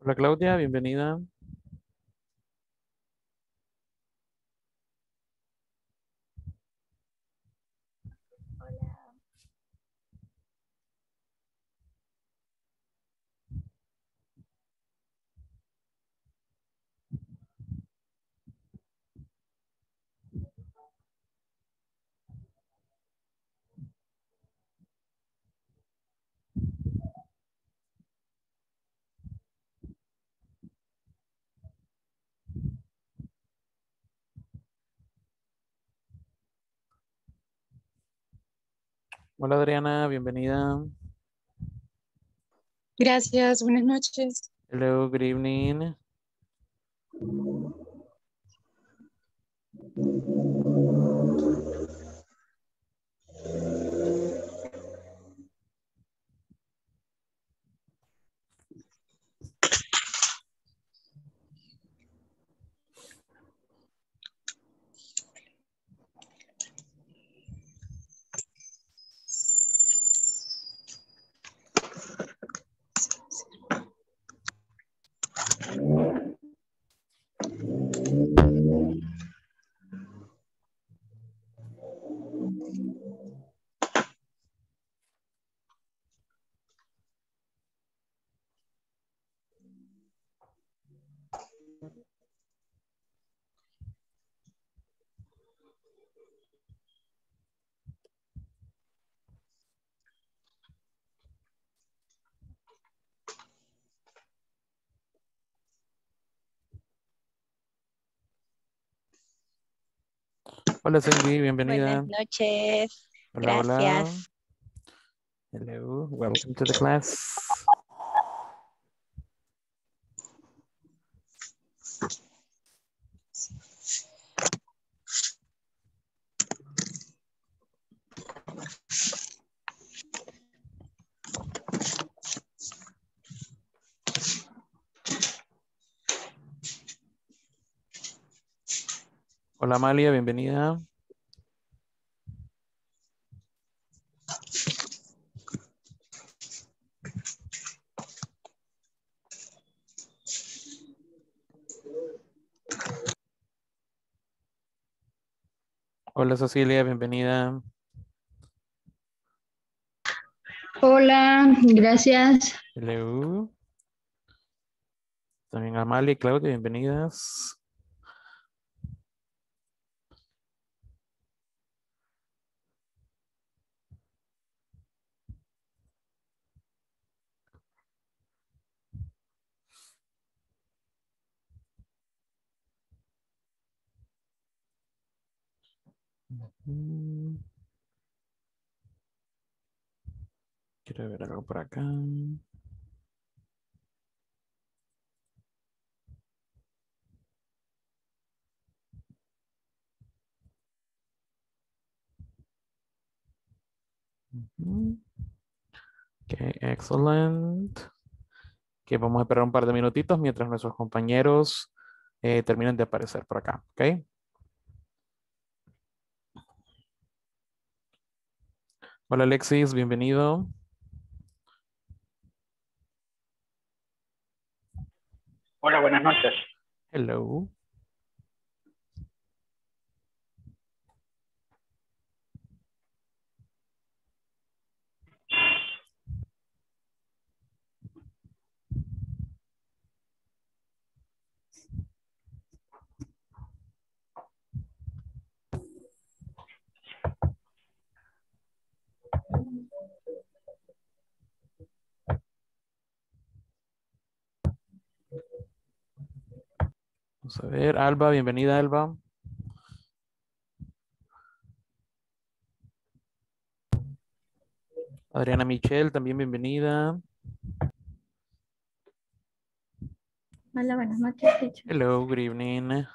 Hola Claudia, bienvenida. Hola Adriana, bienvenida. Gracias, buenas noches. Hello, good evening. Hola Cindy, Buenas bienvenida. noches, Hola, hola. gracias. Hello, welcome to the class. Hola Amalia, bienvenida. Hola Cecilia, bienvenida. Hola, gracias. Hello. También Amalia y Claudia, bienvenidas. Mm, Quiero ver algo por acá. Ujú. Ok, excellent. Que vamos a esperar un par de minutitos mientras nuestros compañeros terminen de aparecer por acá. ¿Ok? Hola Alexis, bienvenido. Hola, buenas noches. Hello. Vamos a ver, Alba, bienvenida Alba. Adriana Michelle, también bienvenida. Hola, buenas noches, teacher. Hello, good evening.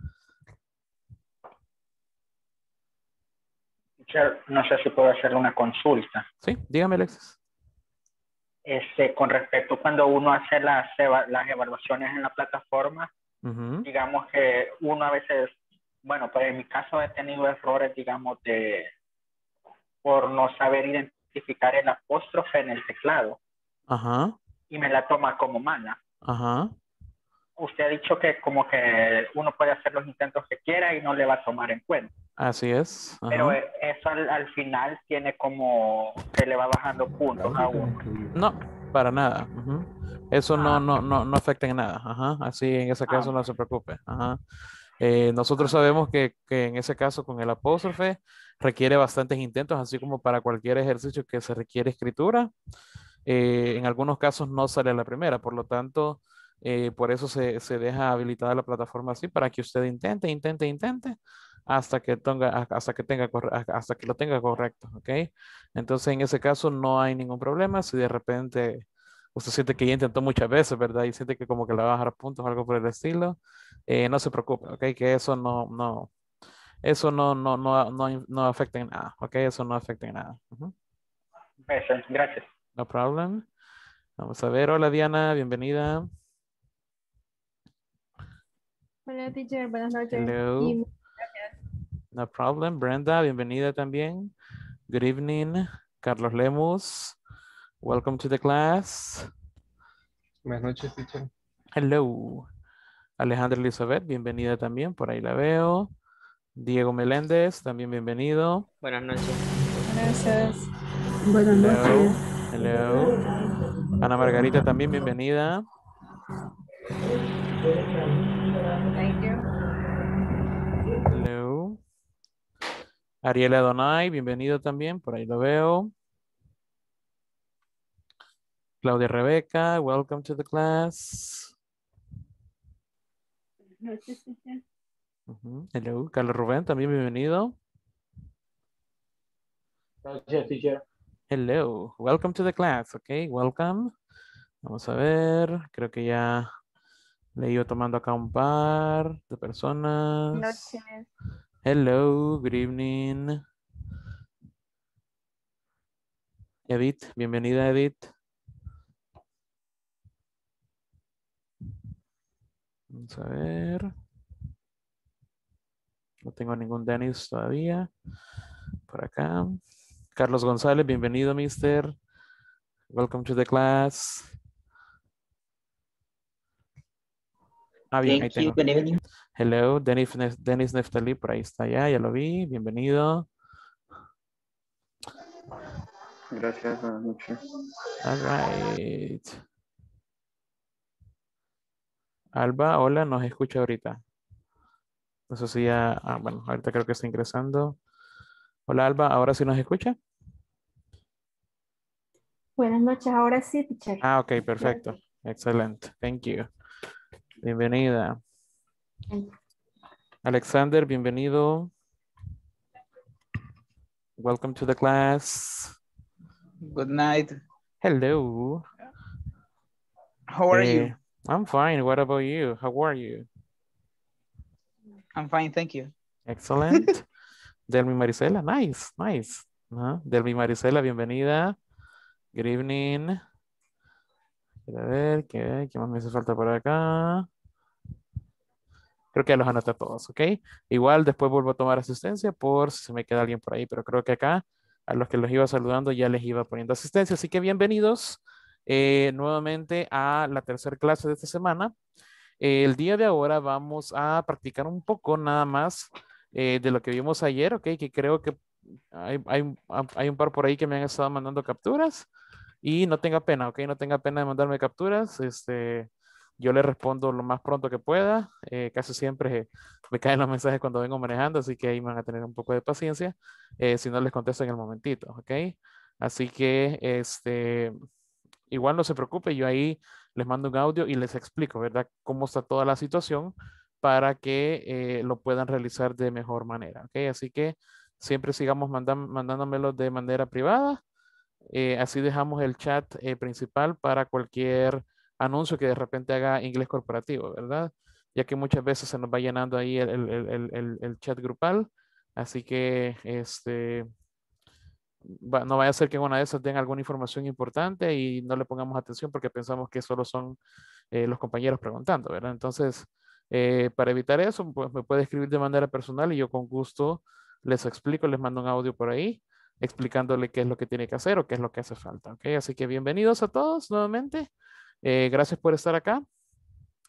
Teacher, no sé si puedo hacer una consulta. Sí, dígame Alexis. Con respecto cuando uno hace las evaluaciones en la plataforma, Ujú. digamos que uno a veces, bueno, pues en mi caso he tenido errores, digamos, por no saber identificar el apóstrofe en el teclado Ajá, y me la toma como mala. Ajá. Usted ha dicho que como que uno puede hacer los intentos que quiera y no le va a tomar en cuenta. Así es. Pero Ajá. eso al final tiene como que le va bajando puntos a uno. No, para nada. Ujú. Eso Ah, no afecta en nada. Ajá. Así en ese caso no ah, se preocupe. Ajá. Nosotros ah, sabemos que en ese caso con el apóstrofe requiere bastantes intentos, así como para cualquier ejercicio que se requiere escritura. En algunos casos no sale a la primera, por lo tanto, por eso se deja habilitada la plataforma así para que usted intente hasta que lo tenga correcto, ¿ok? Entonces, en ese caso no hay ningún problema. Si de repente usted siente que ya intentó muchas veces, ¿verdad? Y siente que como que le va a bajar puntos o algo por el estilo, no se preocupe, ¿ok? Que eso no afecta en nada, ¿ok? Eso no afecta en nada. Ujú. eso, gracias. No problem. Vamos a ver, hola Diana, bienvenida. Hola, teacher, buenas noches. Hello, no problem. Brenda, bienvenida también. Good evening. Carlos Lemus, welcome to the class. Buenas noches, teacher. Hello. Alejandra Elizabeth, bienvenida también, por ahí la veo. Diego Meléndez, también bienvenido. Buenas noches. Gracias. Buenas Hello, noches. hello. Ana Margarita también bienvenida. Thank you. Hello. Ariela Donay, bienvenido también, por ahí lo veo. Claudia Rebeca, welcome to the class. Buenas noches, teacher. Ujú. Hello, Carlos Rubén, también bienvenido. Gracias, teacher. Hello, welcome to the class, ok, welcome. Vamos a ver, creo que ya le he ido tomando acá un par de personas. Noches. Hello, good evening. Edith, bienvenida Edith. Vamos a ver. No tengo ningún Dennis todavía. Por acá. Carlos González, bienvenido, mister. Welcome to the class. Ah, bien, ahí Thank you. tengo. Good evening. Hello, Denis Neftali, por ahí está ya lo vi. Bienvenido. Gracias, buenas noches. All right. Alba, hola, nos escucha ahorita. No sé si ya, bueno, ahorita creo que está ingresando. Hola Alba, ¿ahora sí nos escucha? Buenas noches, ahora sí, teacher. Ah, ok, perfecto. Excelente. Thank you. Bienvenida. Alexander, bienvenido. Welcome to the class. Good night. Hello. How are you? I'm fine. What about you? How are you? I'm fine, thank you. Excellent. Delmi Marisela, nice, nice. Delmi Marisela, bienvenida. Good evening. A ver, ¿qué más me hace falta por acá? Creo que ya los anoté todos, ¿ok? Igual después vuelvo a tomar asistencia por si se me queda alguien por ahí, pero creo que acá a los que los iba saludando ya les iba poniendo asistencia. Así que bienvenidos nuevamente a la tercera clase de esta semana. El día de ahora vamos a practicar un poco nada más de lo que vimos ayer, ¿ok? Que creo que hay un par por ahí que me han estado mandando capturas y no tenga pena, ¿ok? No tenga pena de mandarme capturas. Yo le respondo lo más pronto que pueda. Casi siempre me caen los mensajes cuando vengo manejando, así que ahí van a tener un poco de paciencia. Si no les contesto en el momentito, ¿ok? Así que, igual no se preocupe, yo ahí les mando un audio y les explico, ¿verdad? Cómo está toda la situación para que lo puedan realizar de mejor manera, ¿ok? Así que siempre sigamos mandándomelo de manera privada. Así dejamos el chat principal para cualquier anuncio que de repente haga inglés corporativo, ¿verdad? Ya que muchas veces se nos va llenando ahí el chat grupal. Así que no vaya a ser que en una de esas den alguna información importante y no le pongamos atención porque pensamos que solo son los compañeros preguntando, ¿verdad? Entonces, para evitar eso, pues me puede escribir de manera personal y yo con gusto les explico, les mando un audio por ahí explicándole qué es lo que tiene que hacer o qué es lo que hace falta, ¿ok? Así que bienvenidos a todos nuevamente. Gracias por estar acá.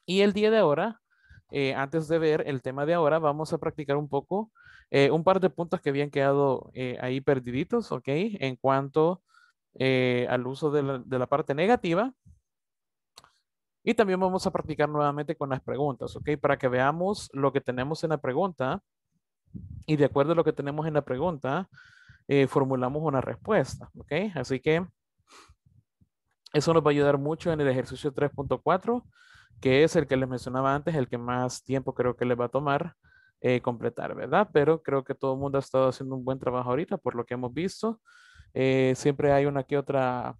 Y el día de ahora, antes de ver el tema de ahora, vamos a practicar un poco un par de puntos que habían quedado ahí perdiditos, ¿ok? En cuanto al uso de la parte negativa. Y también vamos a practicar nuevamente con las preguntas, ¿ok? Para que veamos lo que tenemos en la pregunta y de acuerdo a lo que tenemos en la pregunta, formulamos una respuesta, ¿ok? Así que eso nos va a ayudar mucho en el ejercicio 3.4, que es el que les mencionaba antes, el que más tiempo creo que les va a tomar completar, ¿verdad? Pero creo que todo el mundo ha estado haciendo un buen trabajo ahorita por lo que hemos visto. Siempre hay una que otra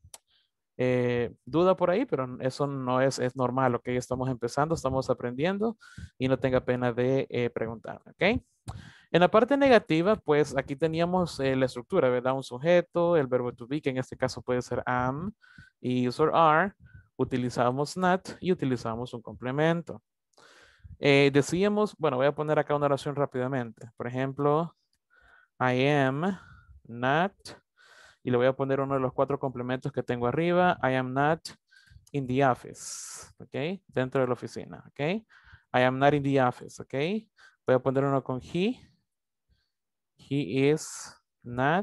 duda por ahí, pero eso no es normal, ¿ok? Estamos empezando, estamos aprendiendo y no tenga pena de preguntar, ¿ok? En la parte negativa, pues aquí teníamos la estructura, ¿verdad? Un sujeto, el verbo to be, que en este caso puede ser am, y user are. Utilizamos not y utilizamos un complemento. Decíamos, bueno, voy a poner acá una oración rápidamente. Por ejemplo, I am not, y le voy a poner uno de los 4 complementos que tengo arriba. I am not in the office, ¿ok? Dentro de la oficina, ¿ok? I am not in the office, ¿ok? Voy a poner uno con he. He is not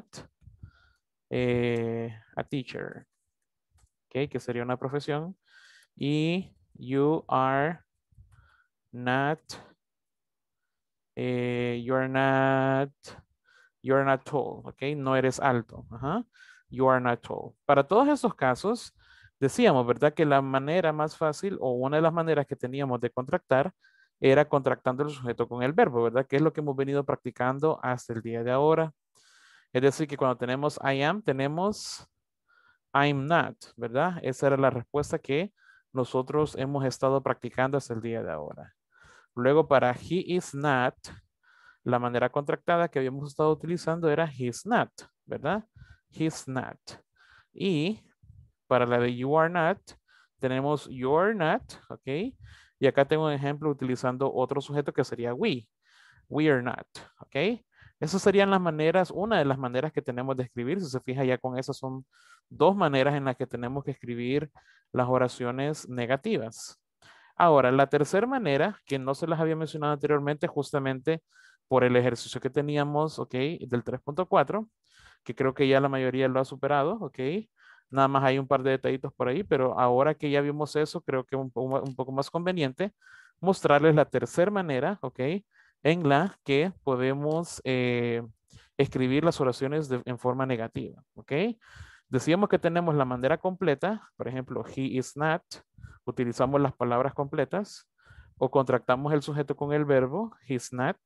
a teacher, ¿ok? Que sería una profesión. Y you are not, you're not tall, ¿ok? No eres alto. Ajá. You are not tall. Para todos esos casos, decíamos, ¿verdad? Que la manera más fácil o una de las maneras que teníamos de contractar era contractando el sujeto con el verbo, ¿verdad? Que es lo que hemos venido practicando hasta el día de ahora. Es decir, que cuando tenemos I am, tenemos I'm not, ¿verdad? Esa era la respuesta que nosotros hemos estado practicando hasta el día de ahora. Luego para he is not, la manera contractada que habíamos estado utilizando era he's not, ¿verdad? He's not. Y para la de you are not, tenemos you're not, ¿ok? Y acá tengo un ejemplo utilizando otro sujeto que sería we. We are not, ¿ok? Esas serían las maneras, una de las maneras que tenemos de escribir. Si se fija ya con esas son 2 maneras en las que tenemos que escribir las oraciones negativas. Ahora, la tercera manera, que no se las había mencionado anteriormente, justamente por el ejercicio que teníamos, ¿ok? Del 3.4, que creo que ya la mayoría lo ha superado, ¿ok? Nada más hay un par de detallitos por ahí, pero ahora que ya vimos eso, creo que es un poco más conveniente mostrarles la tercera manera, ¿ok? En la que podemos escribir las oraciones en forma negativa, ¿ok? Decíamos que tenemos la manera completa, por ejemplo, he is not, utilizamos las palabras completas, o contractamos el sujeto con el verbo, he's not,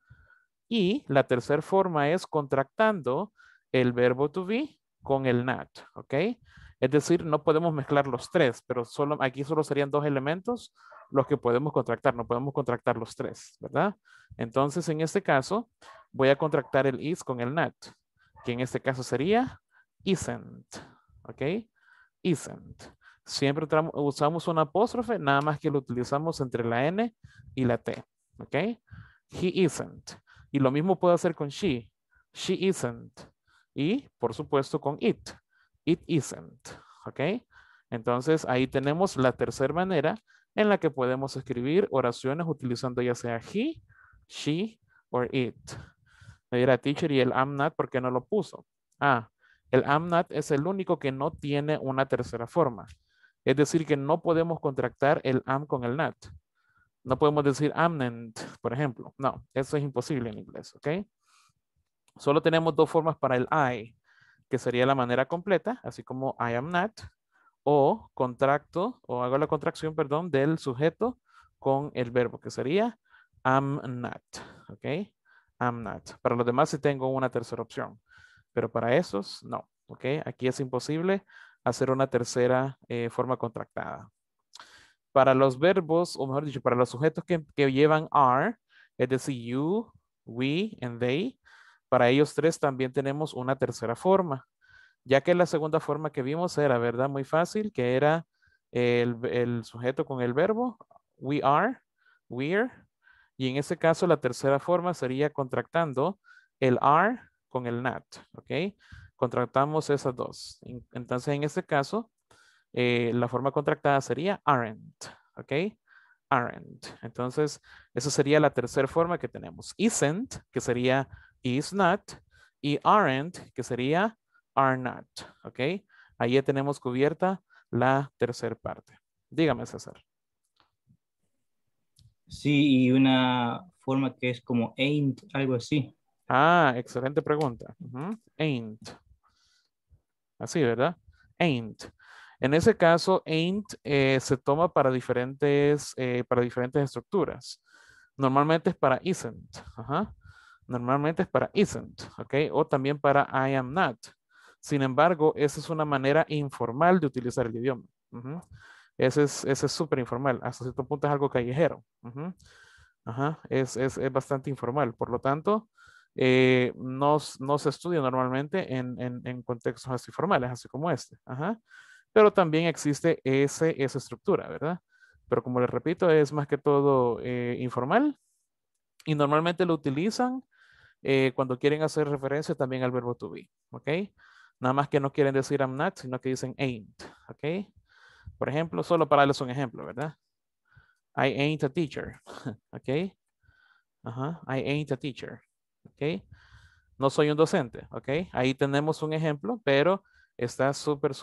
y la tercera forma es contractando el verbo to be con el not, ¿ok? Es decir, no podemos mezclar los 3, pero aquí solo serían 2 elementos los que podemos contractar, no podemos contractar los 3, ¿verdad? Entonces, en este caso, voy a contractar el is con el not, que en este caso sería isn't, ¿ok? Isn't. Siempre usamos un apóstrofe, nada más que lo utilizamos entre la N y la T, ¿ok? He isn't. Y lo mismo puedo hacer con she. She isn't. Y, por supuesto, con it. It isn't, ¿ok? Entonces, ahí tenemos la tercera manera en la que podemos escribir oraciones utilizando ya sea he, she, or it. Me dirá, teacher, ¿y el am not por qué no lo puso? Ah, el am not es el único que no tiene una tercera forma. Es decir, que no podemos contractar el am con el not. No podemos decir amnent, por ejemplo. No, eso es imposible en inglés, ¿ok? Solo tenemos 2 formas para el I, que sería la manera completa, así como I am not, o contracto, o hago la contracción, perdón, del sujeto con el verbo, que sería am not, ¿ok? Am not. Para los demás sí tengo una tercera opción, pero para esos no, ¿ok? Aquí es imposible hacer una tercera forma contractada. Para los verbos, o mejor dicho, para los sujetos que llevan are, es decir, you, we, and they, para ellos 3 también tenemos una tercera forma, ya que la segunda forma que vimos era, ¿verdad? Muy fácil, que era el sujeto con el verbo, we are, we're, y en ese caso la tercera forma sería contractando el are con el not, ¿ok? Contractamos esas 2. Entonces, en este caso, la forma contractada sería aren't, ¿ok? aren't. Entonces, esa sería la tercera forma que tenemos. Isn't, que sería is not, y aren't, que sería are not. ¿Ok? Ahí ya tenemos cubierta la tercera parte. Dígame, César. Sí, y una forma que es como ain't, algo así. Ah, excelente pregunta. Ain't. Así, ¿verdad? Ain't. En ese caso, ain't se toma para diferentes estructuras. Normalmente es para isn't. Ajá. Normalmente es para isn't, ¿ok? O también para I am not. Sin embargo, esa es una manera informal de utilizar el idioma. Ese es súper informal. Hasta cierto punto es algo callejero. Ajá. Es bastante informal. Por lo tanto, no se estudia normalmente en contextos así formales, así como este. Ajá. Pero también existe esa estructura, ¿verdad? Pero como les repito, es más que todo informal y normalmente lo utilizan cuando quieren hacer referencia también al verbo to be, ¿ok? Nada más que no quieren decir I'm not, sino que dicen ain't, ¿ok? Por ejemplo, solo para darles un ejemplo, ¿verdad? I ain't a teacher, ¿ok? Ajá, I ain't a teacher, ¿ok? No soy un docente, ¿ok? Ahí tenemos un ejemplo, pero está súper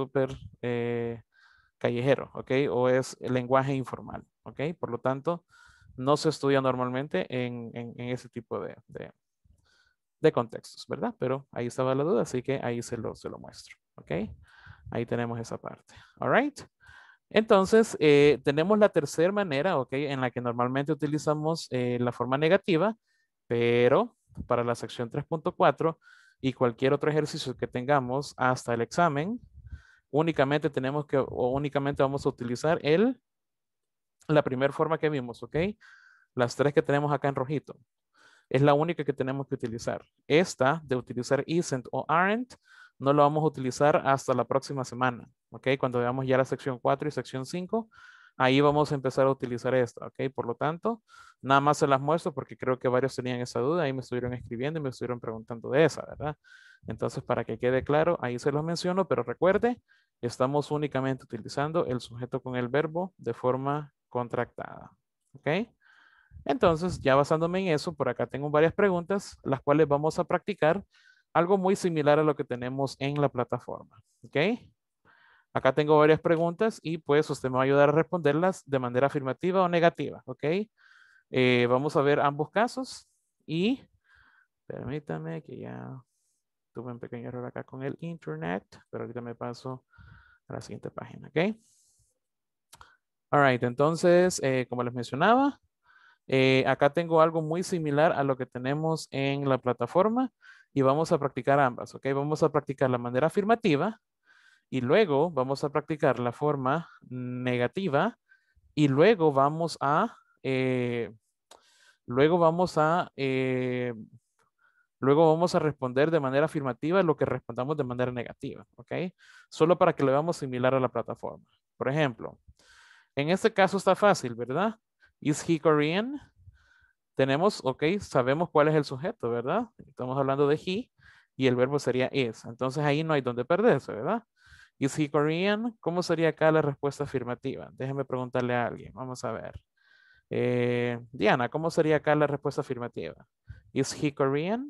callejero, ¿ok? O es lenguaje informal, ¿ok? Por lo tanto, no se estudia normalmente en ese tipo de contextos, ¿verdad? Pero ahí estaba la duda, así que ahí se lo muestro, ¿ok? Ahí tenemos esa parte, all right? Entonces, tenemos la tercera manera, ¿ok? En la que normalmente utilizamos la forma negativa, pero para la sección 3.4 y cualquier otro ejercicio que tengamos hasta el examen, únicamente únicamente vamos a utilizar la primera forma que vimos, ¿ok? Las tres que tenemos acá en rojito. Es la única que tenemos que utilizar. Esta de utilizar isn't o aren't no lo vamos a utilizar hasta la próxima semana, ¿ok? Cuando veamos ya la sección 4 y sección 5, ahí vamos a empezar a utilizar esta, ¿ok? Por lo tanto, nada más se las muestro porque creo que varios tenían esa duda, ahí me estuvieron escribiendo y me estuvieron preguntando de esa, ¿verdad? Entonces, para que quede claro, ahí se los menciono, pero recuerde, estamos únicamente utilizando el sujeto con el verbo de forma contractada, ¿ok? Entonces, ya basándome en eso, por acá tengo varias preguntas, las cuales vamos a practicar algo muy similar a lo que tenemos en la plataforma. ¿Ok? Acá tengo varias preguntas y pues usted me va a ayudar a responderlas de manera afirmativa o negativa. ¿Ok? Vamos a ver ambos casos y permítame que ya tuve un pequeño error acá con el internet, pero ahorita me paso a la siguiente página. ¿Ok? All right, entonces, como les mencionaba, acá tengo algo muy similar a lo que tenemos en la plataforma y vamos a practicar ambas, ¿ok? Vamos a practicar la manera afirmativa y luego vamos a practicar la forma negativa y luego vamos a, luego vamos a, luego vamos a responder de manera afirmativa lo que respondamos de manera negativa, ¿ok? Solo para que lo veamos similar a la plataforma. Por ejemplo, en este caso está fácil, ¿verdad? Is he Korean? Tenemos, ok, sabemos cuál es el sujeto, ¿verdad? Estamos hablando de he y el verbo sería is. Entonces ahí no hay donde perderse, ¿verdad? Is he Korean? ¿Cómo sería acá la respuesta afirmativa? Déjeme preguntarle a alguien. Vamos a ver. Diana, ¿cómo sería acá la respuesta afirmativa? Is he Korean?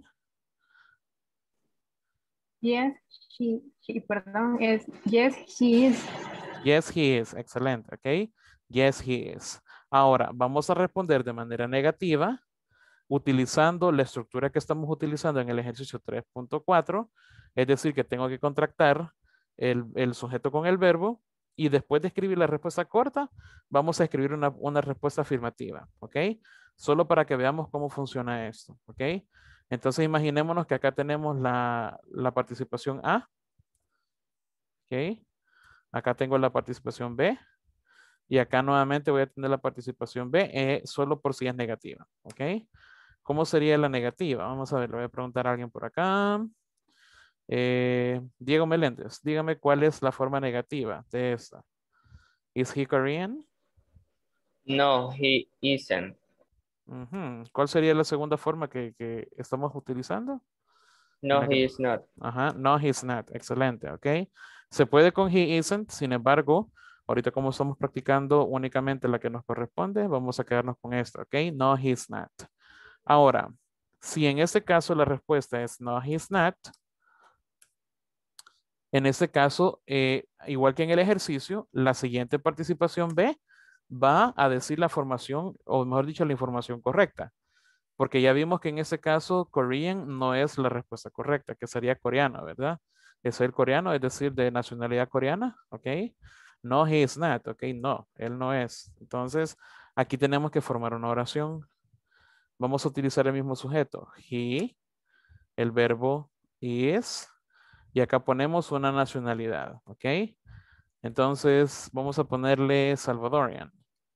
Yes, perdón, yes, he is. Yes, he is. Excelente, ¿ok? Yes, he is. Ahora, vamos a responder de manera negativa utilizando la estructura que estamos utilizando en el ejercicio 3.4, es decir, que tengo que contractar el sujeto con el verbo y después de escribir la respuesta corta, vamos a escribir una respuesta afirmativa, ¿ok? Solo para que veamos cómo funciona esto, ¿ok? Entonces imaginémonos que acá tenemos la participación A, ¿ok? Acá tengo la participación B y acá nuevamente voy a tener la participación B solo por si es negativa, ¿ok? ¿Cómo sería la negativa? Vamos a ver, le voy a preguntar a alguien por acá. Diego Meléndez, dígame cuál es la forma negativa de esta. ¿Is he Korean? No, he isn't. ¿Cuál sería la segunda forma que estamos utilizando? No, he is not. Ajá, no, he's not. Excelente, ¿ok? Se puede con he isn't, sin embargo, Ahorita como estamos practicando únicamente la que nos corresponde, vamos a quedarnos con esto, ¿ok? No, he's not. Ahora, si en este caso la respuesta es no, he's not, en este caso, igual que en el ejercicio, la siguiente participación B va a decir la formación, o mejor dicho, la información correcta. Porque ya vimos que en este caso, Korean no es la respuesta correcta, que sería coreano, ¿verdad? Es el coreano, es decir, de nacionalidad coreana, ¿ok? No, he is not, ¿ok? No, él no es. Entonces, aquí tenemos que formar una oración. Vamos a utilizar el mismo sujeto. He, el verbo is, y acá ponemos una nacionalidad, ¿ok? Entonces, vamos a ponerle Salvadorian.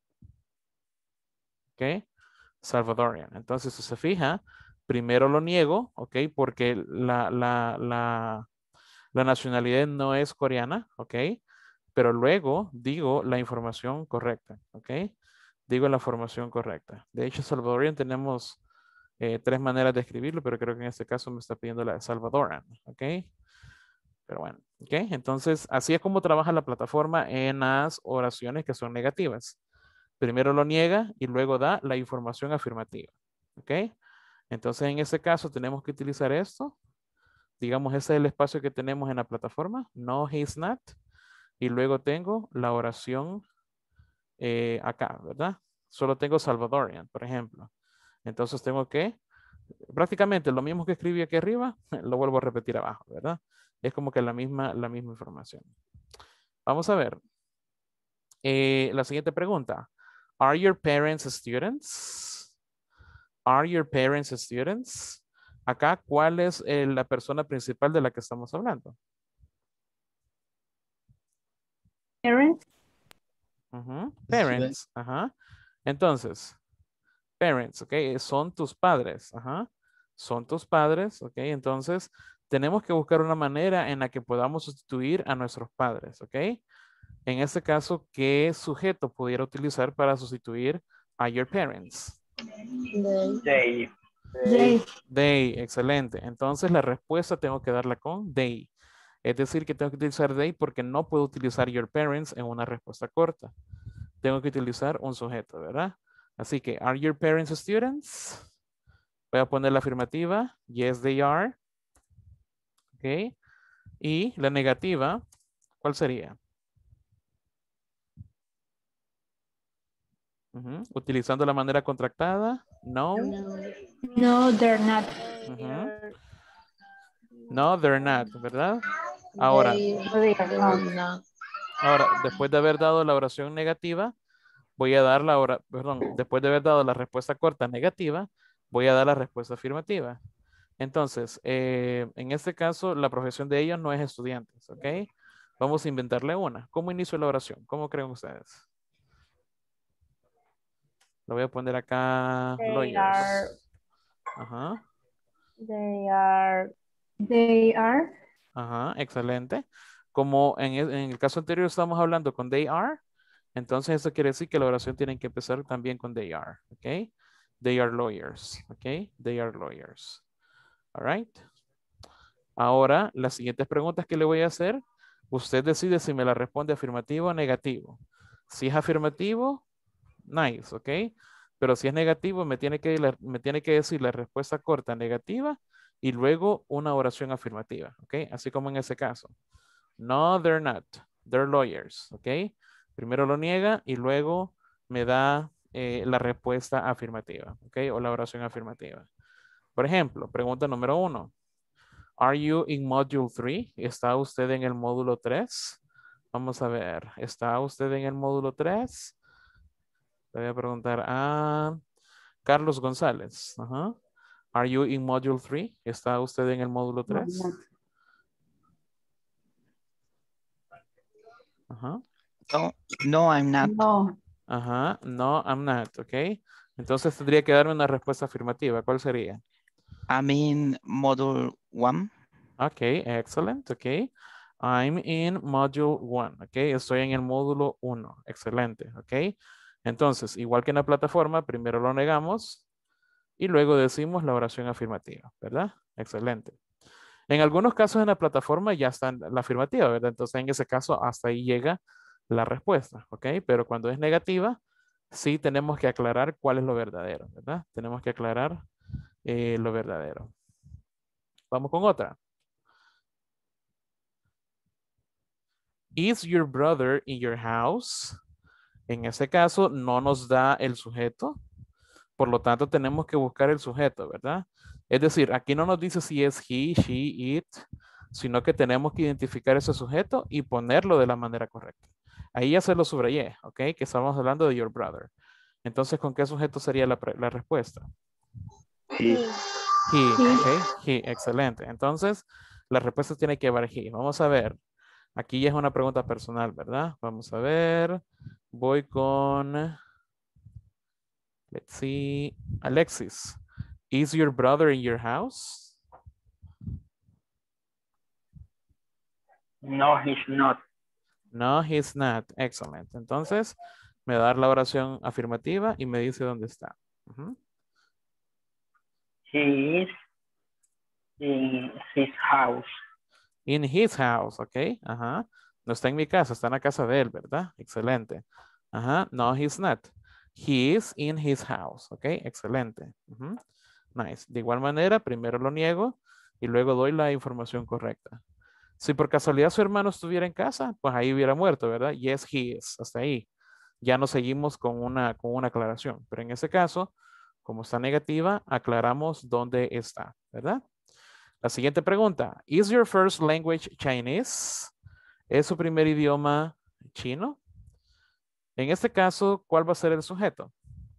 ¿Ok? Salvadorian. Entonces, si se fija, primero lo niego, ¿ok? Porque la nacionalidad no es coreana, ¿ok? Pero luego digo la información correcta, ¿ok? Digo la formación correcta. De hecho, Salvadorian tenemos 3 maneras de escribirlo, pero creo que en este caso me está pidiendo la Salvadorian, ¿ok? Pero bueno, ¿ok? Entonces, así es como trabaja la plataforma en las oraciones que son negativas. Primero lo niega y luego da la información afirmativa, ¿ok? Entonces, en este caso tenemos que utilizar esto. Digamos, ese es el espacio que tenemos en la plataforma. No, he's not. Y luego tengo la oración acá, ¿verdad? Solo tengo Salvadorian, por ejemplo. Entonces tengo que, prácticamente lo mismo que escribí aquí arriba, lo vuelvo a repetir abajo, ¿verdad? Es como que la misma información. Vamos a ver. La siguiente pregunta. Are your parents students? Are your parents students? Acá, ¿cuál es la persona principal de la que estamos hablando? Parents. Parents. Ajá. Entonces, parents, ¿ok? Son tus padres. Ajá. Son tus padres, ¿ok? Entonces, tenemos que buscar una manera en la que podamos sustituir a nuestros padres, ¿ok? En este caso, ¿qué sujeto pudiera utilizar para sustituir a your parents? They. They, excelente. Entonces, la respuesta tengo que darla con they. Es decir, que tengo que utilizar they porque no puedo utilizar your parents en una respuesta corta. Tengo que utilizar un sujeto, ¿verdad? Así que, are your parents students? Voy a poner la afirmativa. Yes, they are. Ok. Y la negativa, ¿cuál sería? Utilizando la manera contractada. No. No, they're not. No, they're not, ¿verdad? Ahora, después de haber dado la oración negativa, voy a dar después de haber dado la respuesta corta negativa, voy a dar la respuesta afirmativa. Entonces, en este caso, la profesión de ellos no es estudiantes, ¿ok? Vamos a inventarle una. ¿Cómo inicio la oración? ¿Cómo creen ustedes? Lo voy a poner acá, lawyers. Ajá. They are. Ajá, excelente. Como en el caso anterior estamos hablando con they are, entonces eso quiere decir que la oración tiene que empezar también con they are, ¿ok? They are lawyers, ¿ok? They are lawyers. All right. Ahora, las siguientes preguntas que le voy a hacer, usted decide si me la responde afirmativo o negativo. Si es afirmativo, nice, ¿ok? Pero si es negativo, me tiene que decir la respuesta corta negativa y luego una oración afirmativa, ¿ok? Así como en ese caso. No, they're not. They're lawyers, ¿ok? Primero lo niega y luego me da la respuesta afirmativa, ¿ok? O la oración afirmativa. Por ejemplo, pregunta número 1. Are you in module 3? ¿Está usted en el módulo 3? Vamos a ver. ¿Está usted en el módulo 3? Le voy a preguntar a Carlos González. Ajá. Are you in module 3? ¿Está usted en el módulo 3? Ajá. No, I'm not. No. Ajá. No, I'm not. Ok. Entonces tendría que darme una respuesta afirmativa. ¿Cuál sería? I'm in module 1. Ok, excellent. Ok. I'm in module 1. Ok. Estoy en el módulo 1. Excelente. Ok. Entonces, igual que en la plataforma, primero lo negamos y luego decimos la oración afirmativa, ¿verdad? Excelente. En algunos casos en la plataforma ya está la afirmativa, ¿verdad? Entonces, en ese caso, hasta ahí llega la respuesta, ¿ok? Pero cuando es negativa, sí tenemos que aclarar cuál es lo verdadero, ¿verdad? Tenemos que aclarar lo verdadero. Vamos con otra. Is your brother in your house? En ese caso, no nos da el sujeto. Por lo tanto, tenemos que buscar el sujeto, ¿verdad? Es decir, aquí no nos dice si es he, she, it, sino que tenemos que identificar ese sujeto y ponerlo de la manera correcta. Ahí ya se lo subrayé, ¿ok? Que estamos hablando de your brother. Entonces, ¿con qué sujeto sería la respuesta? He. He, ¿ok? He, excelente. Entonces, la respuesta tiene que llevar he. Vamos a ver. Aquí ya es una pregunta personal, ¿verdad? Vamos a ver. Voy con... Let's see. Alexis. Is your brother in your house? No, he's not. No, he's not. Excellent. Entonces, me va a dar la oración afirmativa y me dice dónde está. Ujú. He is in his house. In his house, ok. Ajá. No está en mi casa, está en la casa de él, ¿verdad? Excelente. Ajá. No, he's not. He is in his house, ok. Excelente. Ujú. Nice. De igual manera, primero lo niego y luego doy la información correcta. Si por casualidad su hermano estuviera en casa, pues ahí hubiera muerto, ¿verdad? Yes, he is. Hasta ahí. Ya no seguimos con una aclaración. Pero en ese caso, como está negativa, aclaramos dónde está, ¿verdad? La siguiente pregunta. Is your first language Chinese? ¿Es su primer idioma chino? En este caso, ¿cuál va a ser el sujeto?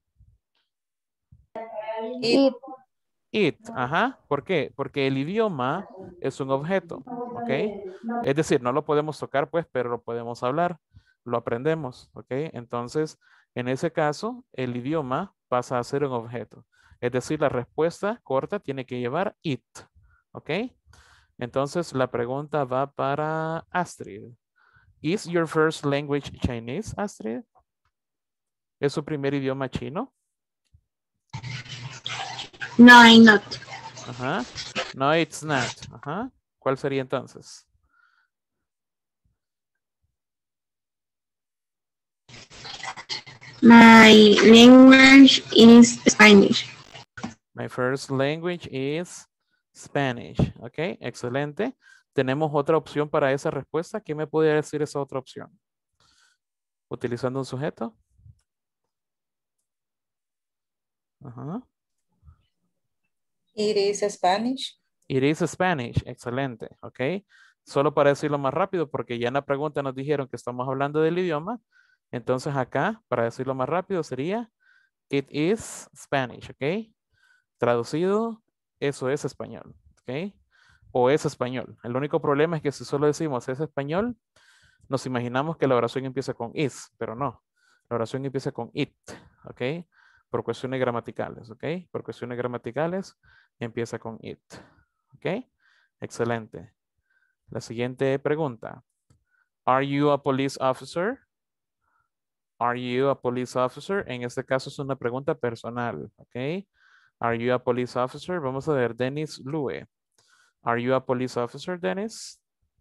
It. It, ajá. ¿Por qué? Porque el idioma es un objeto, ¿ok? Es decir, no lo podemos tocar, pues, pero lo podemos hablar, lo aprendemos, ¿ok? Entonces, en ese caso, el idioma pasa a ser un objeto. Es decir, la respuesta corta tiene que llevar it, ¿ok? Entonces, la pregunta va para Astrid. Is your first language Chinese, Astrid? ¿Es su primer idioma chino? No, I'm not. Ajá. No, it's not. Ajá. ¿Cuál sería entonces? My language is Spanish. My first language is Spanish. Ok, excelente. Tenemos otra opción para esa respuesta. ¿Qué me podría decir esa otra opción? Utilizando un sujeto. Ajá. It is Spanish. It is Spanish. Excelente. Ok. Solo para decirlo más rápido, porque ya en la pregunta nos dijeron que estamos hablando del idioma. Entonces acá, para decirlo más rápido, sería It is Spanish. Ok. Traducido, eso es español. Ok. O es español. El único problema es que si solo decimos es español, nos imaginamos que la oración empieza con is, pero no. La oración empieza con it. Ok. Por cuestiones gramaticales. Ok. Por cuestiones gramaticales empieza con it. Ok. Excelente. La siguiente pregunta. Are you a police officer? Are you a police officer? En este caso es una pregunta personal. Ok. Are you a police officer? Vamos a ver. Dennis Lue. Are you a police officer, Dennis?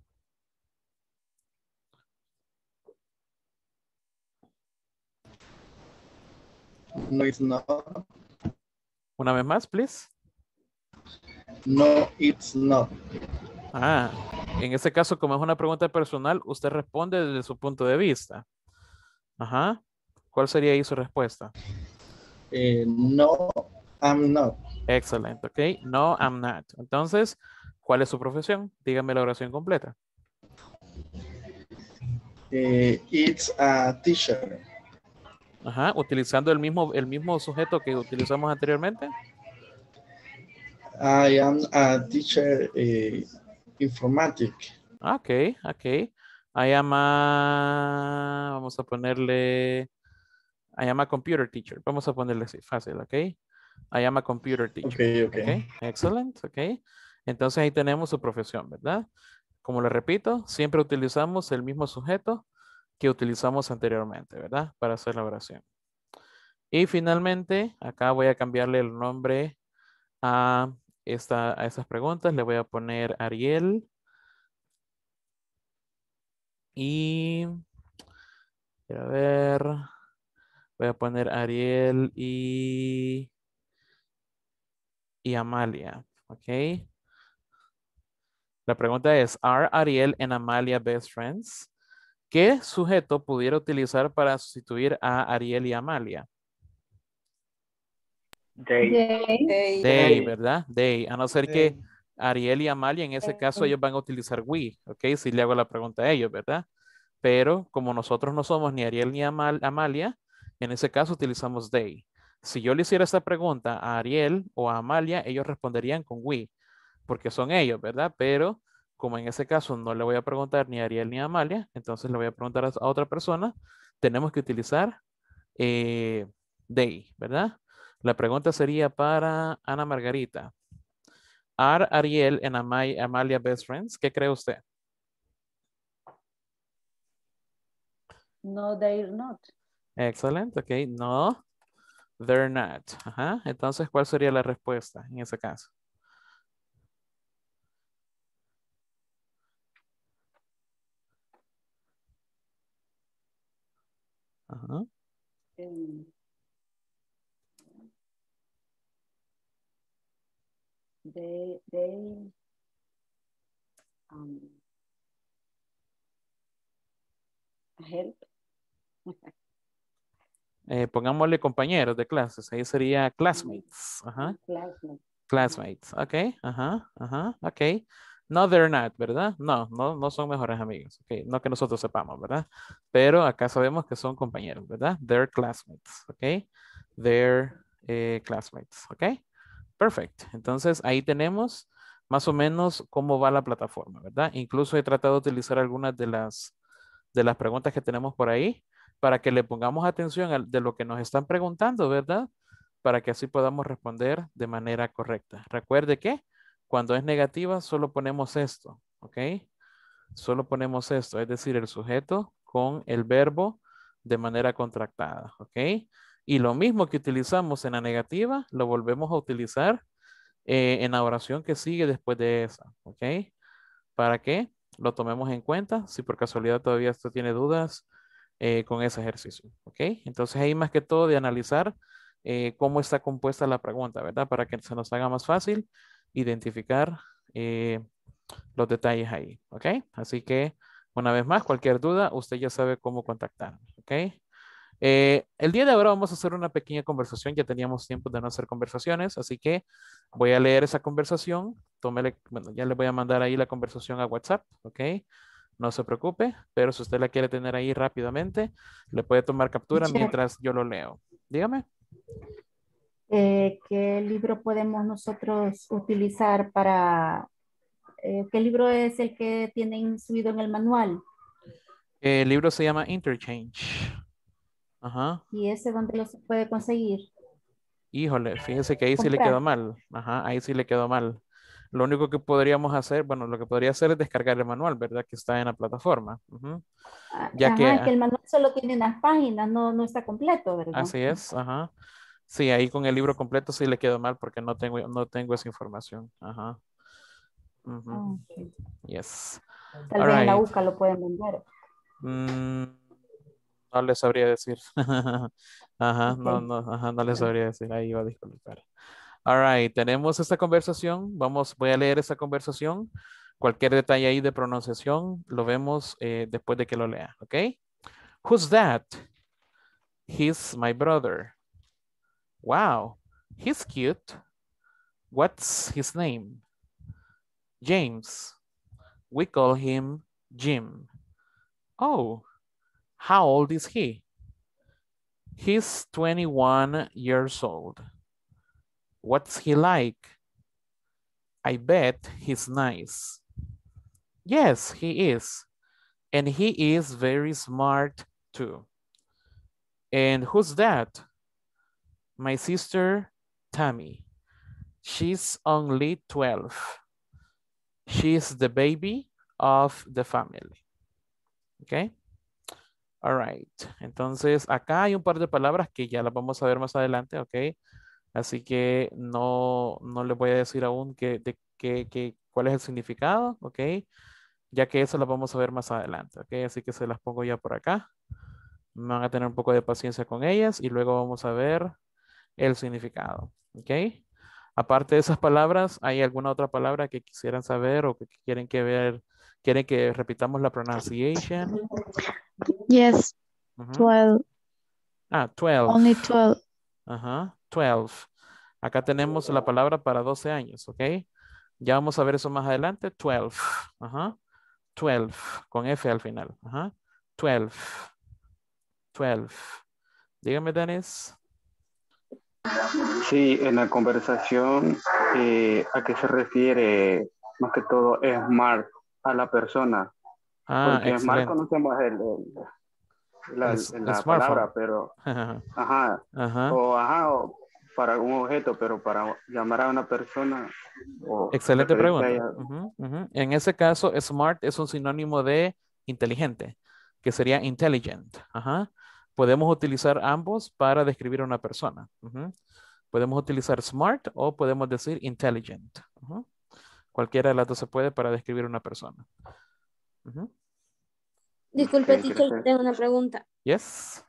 No, it's not. Una vez más, please. No, it's not. Ah, en este caso, como es una pregunta personal, usted responde desde su punto de vista. Ajá. ¿Cuál sería ahí su respuesta? No, I'm not. Excelente, ok. No, I'm not. Entonces, ¿cuál es su profesión? Dígame la oración completa. It's a teacher. Ajá, utilizando el mismo sujeto que utilizamos anteriormente. I am a teacher informatics. Ok, ok. I am a, vamos a ponerle, I am a computer teacher. Vamos a ponerle así, fácil, ok. I am a computer teacher. Okay. Excellent, ok. Entonces ahí tenemos su profesión, ¿verdad? Como le repito, siempre utilizamos el mismo sujeto que utilizamos anteriormente, ¿verdad? Para hacer la oración. Y finalmente, acá voy a cambiarle el nombre a estas preguntas. Le voy a poner Ariel. Y Quiero ver. Voy a poner Ariel y Amalia. ¿Ok? La pregunta es, ¿Are Ariel and Amalia best friends? ¿Qué sujeto pudiera utilizar para sustituir a Ariel y Amalia? They. They. They, ¿verdad? They. A no ser que They. Ariel y Amalia, en ese caso, ellos van a utilizar we. ¿Ok? Si le hago la pregunta a ellos, ¿verdad? Pero como nosotros no somos ni Ariel ni Amalia, en ese caso utilizamos they. Si yo le hiciera esta pregunta a Ariel o a Amalia, ellos responderían con we, porque son ellos, ¿verdad? Pero como en ese caso no le voy a preguntar ni a Ariel ni a Amalia, entonces le voy a preguntar a otra persona, tenemos que utilizar they, ¿verdad? La pregunta sería para Ana Margarita. ¿Are Ariel and Amalia best friends? ¿Qué cree usted? No, they're not. Excelente, ok. No, they're not. Ajá. Entonces, ¿cuál sería la respuesta en ese caso? Ajá. Um, they help. Pongámosle compañeros de clases. Ahí sería classmates. Ajá. Classmate. Classmates. Ok. Ajá. Ajá. Ok. No, they're not, ¿verdad? No, no son mejores amigos. Ok. No que nosotros sepamos, ¿verdad? Pero acá sabemos que son compañeros, ¿verdad? They're classmates. Ok. They're classmates. Ok. Perfect. Entonces ahí tenemos más o menos cómo va la plataforma, ¿verdad? Incluso he tratado de utilizar algunas de las preguntas que tenemos por ahí para que le pongamos atención de lo que nos están preguntando, ¿verdad? Para que así podamos responder de manera correcta. Recuerde que cuando es negativa solo ponemos esto, ¿ok? Solo ponemos esto, es decir, el sujeto con el verbo de manera contractada, ¿ok? Y lo mismo que utilizamos en la negativa, lo volvemos a utilizar en la oración que sigue después de esa, ¿ok? Para que lo tomemos en cuenta, si por casualidad todavía usted tiene dudas con ese ejercicio, ¿ok? Entonces ahí más que todo de analizar cómo está compuesta la pregunta, ¿verdad? Para que se nos haga más fácil identificar los detalles ahí, ¿ok? Así que una vez más, cualquier duda, usted ya sabe cómo contactarme, ¿ok? El día de ahora vamos a hacer una pequeña conversación. Ya teníamos tiempo de no hacer conversaciones, así que voy a leer esa conversación. Bueno, ya le voy a mandar ahí la conversación a WhatsApp, ¿ok? No se preocupe, pero si usted la quiere tener ahí rápidamente, le puede tomar captura Teacher, mientras yo lo leo. Dígame. ¿qué libro podemos nosotros utilizar para, qué libro es el que tienen subido en el manual? El libro se llama Interchange. Ajá. ¿Y ese dónde lo se puede conseguir? Híjole, fíjese que ahí sí le quedó Comprar. mal. Ajá, ahí sí le quedó mal. Lo único que podríamos hacer, bueno, lo que podría hacer es descargar el manual, ¿verdad? Que está en la plataforma. Ujú. Ya que, Ajá, es que el manual solo tiene unas páginas, no está completo, ¿verdad? así es, ajá. Sí, ahí con el libro completo sí le quedó mal porque no tengo esa información. Ajá. Ujú. Ok. Yes. Tal All vez en la right. UCA lo pueden vender. Mm, no le sabría decir. Ajá, Ok. no le sabría decir. Ahí va a disculpar. All right, tenemos esta conversación. Voy a leer esta conversación. Cualquier detalle ahí de pronunciación lo vemos después de que lo lea, ¿ok? Who's that? He's my brother. Wow, he's cute. What's his name? James. We call him Jim. Oh, how old is he? He's 21 years old. What's he like? I bet he's nice. Yes, he is. And he is very smart too. And who's that? My sister, Tammy. She's only 12. She's the baby of the family. Okay. All right. Entonces, acá hay un par de palabras que ya las vamos a ver más adelante, ¿ok? Así que no le voy a decir aún cuál es el significado, ¿ok? Ya que eso lo vamos a ver más adelante, ¿ok? Así que se las pongo ya por acá Van a tener un poco de paciencia con ellas y luego vamos a ver el significado. ¿Ok? Aparte de esas palabras, ¿hay alguna otra palabra que quisieran saber o que quieren que repitamos la pronunciation? Yes, Ujú. 12. 12. Only 12. Ajá, 12. Acá tenemos la palabra para 12 años, ¿ok? Ya vamos a ver eso más adelante. 12. Ajá. 12. Con F al final. Ajá. 12. 12. Dígame, Dennis. Sí, en la conversación, ¿a qué se refiere más que todo smart a la persona? Porque smart Excelente. conocemos la Smartphone. palabra, pero ajá, Ajá. o para un objeto, pero para llamar a una persona o Excelente referirse a pregunta. ella. Ujú, ujú. En ese caso, smart es un sinónimo de inteligente, que sería intelligent. Ajá. Podemos utilizar ambos para describir a una persona. Ujú. Podemos utilizar smart o podemos decir intelligent. Ujú. Cualquiera de las dos se puede para describir a una persona. Ujú. Disculpe, Ok, teacher, gracias. tengo una pregunta. Yes.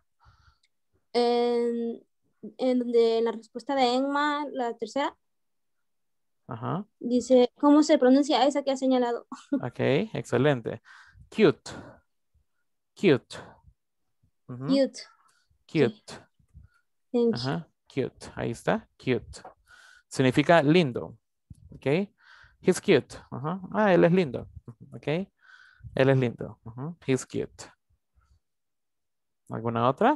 En la respuesta de Emma, la tercera, Ajá. dice, ¿cómo se pronuncia esa que ha señalado? Ok, excelente. Cute. Cute. Ujú. Cute. Cute. Thank you. Ajá. Cute. Ahí está. Cute. Significa lindo. Ok. He's cute. Ajá. Él es lindo. Ok. Él es lindo. Ujú. He's cute. ¿Alguna otra?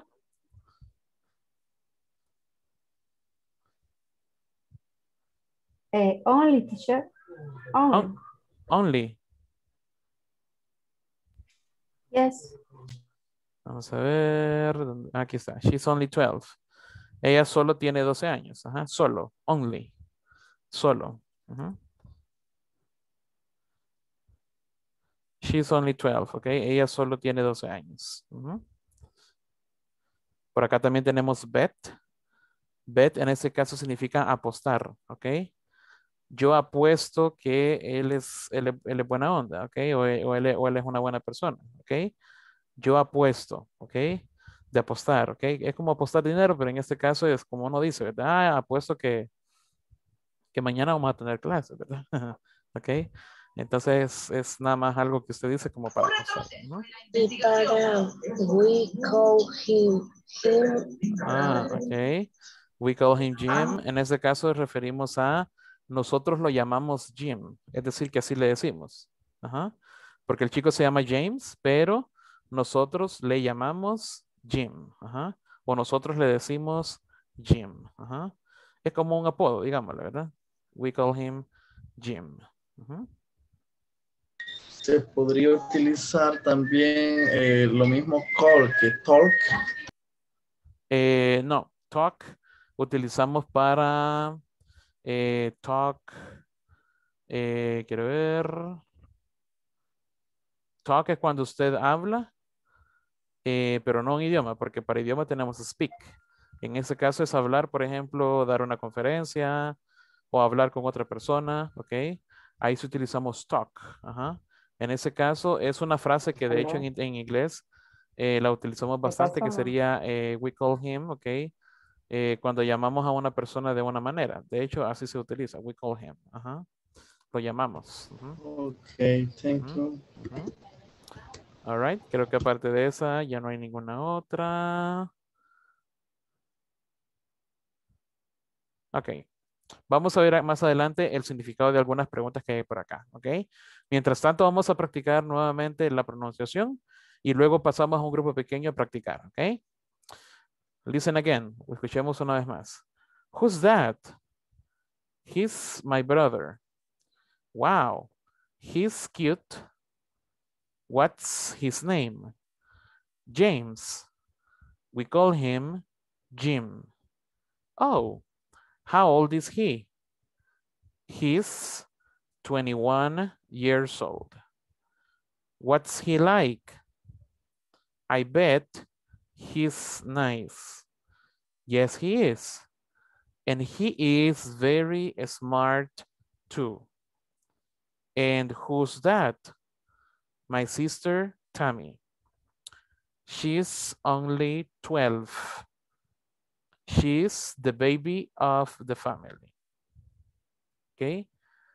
Only, teacher. Only. Only. Yes. Vamos a ver. Aquí está. She's only 12. Ella solo tiene 12 años. Ajá. Solo. Only. Solo. Ujú. She's only 12. Ok. Ella solo tiene 12 años. Ujú. Por acá también tenemos bet. Bet en este caso significa apostar. Ok. Yo apuesto que él es buena onda. Ok. O él es una buena persona. Ok. Yo apuesto. Ok. De apostar. Ok. Es como apostar dinero, pero en este caso es como uno dice, ¿verdad? Apuesto que mañana vamos a tener clases, ¿verdad? Ok. Entonces es nada más algo que usted dice como para apostar. ¿No? Y para we call him. Ok. We call him Jim. En este caso referimos a nosotros lo llamamos Jim. Es decir, que así le decimos. Ajá. Porque el chico se llama James, pero nosotros le llamamos Jim. Ajá. O nosotros le decimos Jim. Ajá. Es como un apodo, digámoslo, ¿verdad? We call him Jim. Ujú. Se podría utilizar también lo mismo call que talk. No, talk utilizamos para talk. Quiero ver. Talk es cuando usted habla, pero no un idioma, porque para idioma tenemos speak. En ese caso es hablar, por ejemplo, dar una conferencia o hablar con otra persona, ¿ok? Ahí sí utilizamos talk. Ajá. En ese caso es una frase que de hecho en inglés la utilizamos bastante, que sería we call him, ¿ok? Cuando llamamos a una persona de una manera. De hecho, así se utiliza, we call him. Ajá. Lo llamamos. Ujú. Ok, thank you. Ujú. All right. Creo que aparte de esa ya no hay ninguna otra. Ok. Vamos a ver más adelante el significado de algunas preguntas que hay por acá. Ok. Mientras tanto, vamos a practicar nuevamente la pronunciación y luego pasamos a un grupo pequeño a practicar. Ok. Listen again. Escuchemos una vez más. Who's that? He's my brother. Wow. He's cute. What's his name? James. We call him Jim. Oh, how old is he? He's 21 years old. What's he like? I bet he's nice. Yes, he is. And he is very smart too. And who's that? My sister, Tammy. She's only 12. She's the baby of the family. Ok.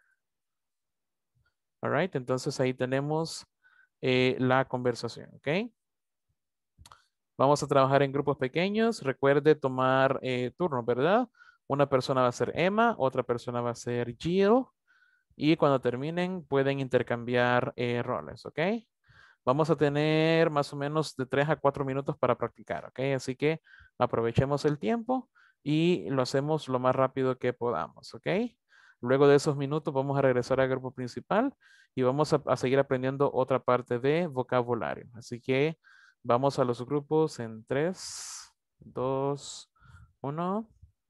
All right, entonces ahí tenemos la conversación, ok. Vamos a trabajar en grupos pequeños. Recuerde tomar turnos, ¿verdad? Una persona va a ser Emma, otra persona va a ser Jill. Y cuando terminen pueden intercambiar roles, ¿ok? Vamos a tener más o menos de 3 a 4 minutos para practicar, ¿ok? Así que aprovechemos el tiempo y lo hacemos lo más rápido que podamos, ¿ok? Luego de esos minutos vamos a regresar al grupo principal y vamos a seguir aprendiendo otra parte de vocabulario. Así que vamos a los grupos en 3, 2, 1.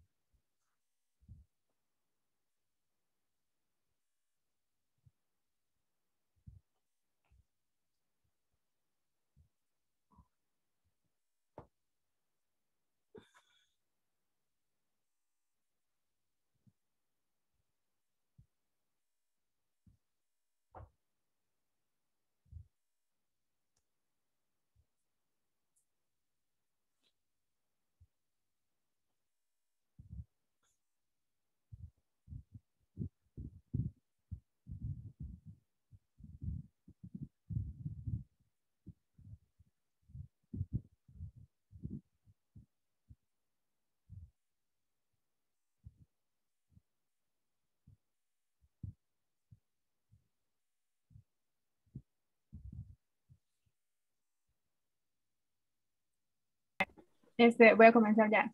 Voy a comenzar ya.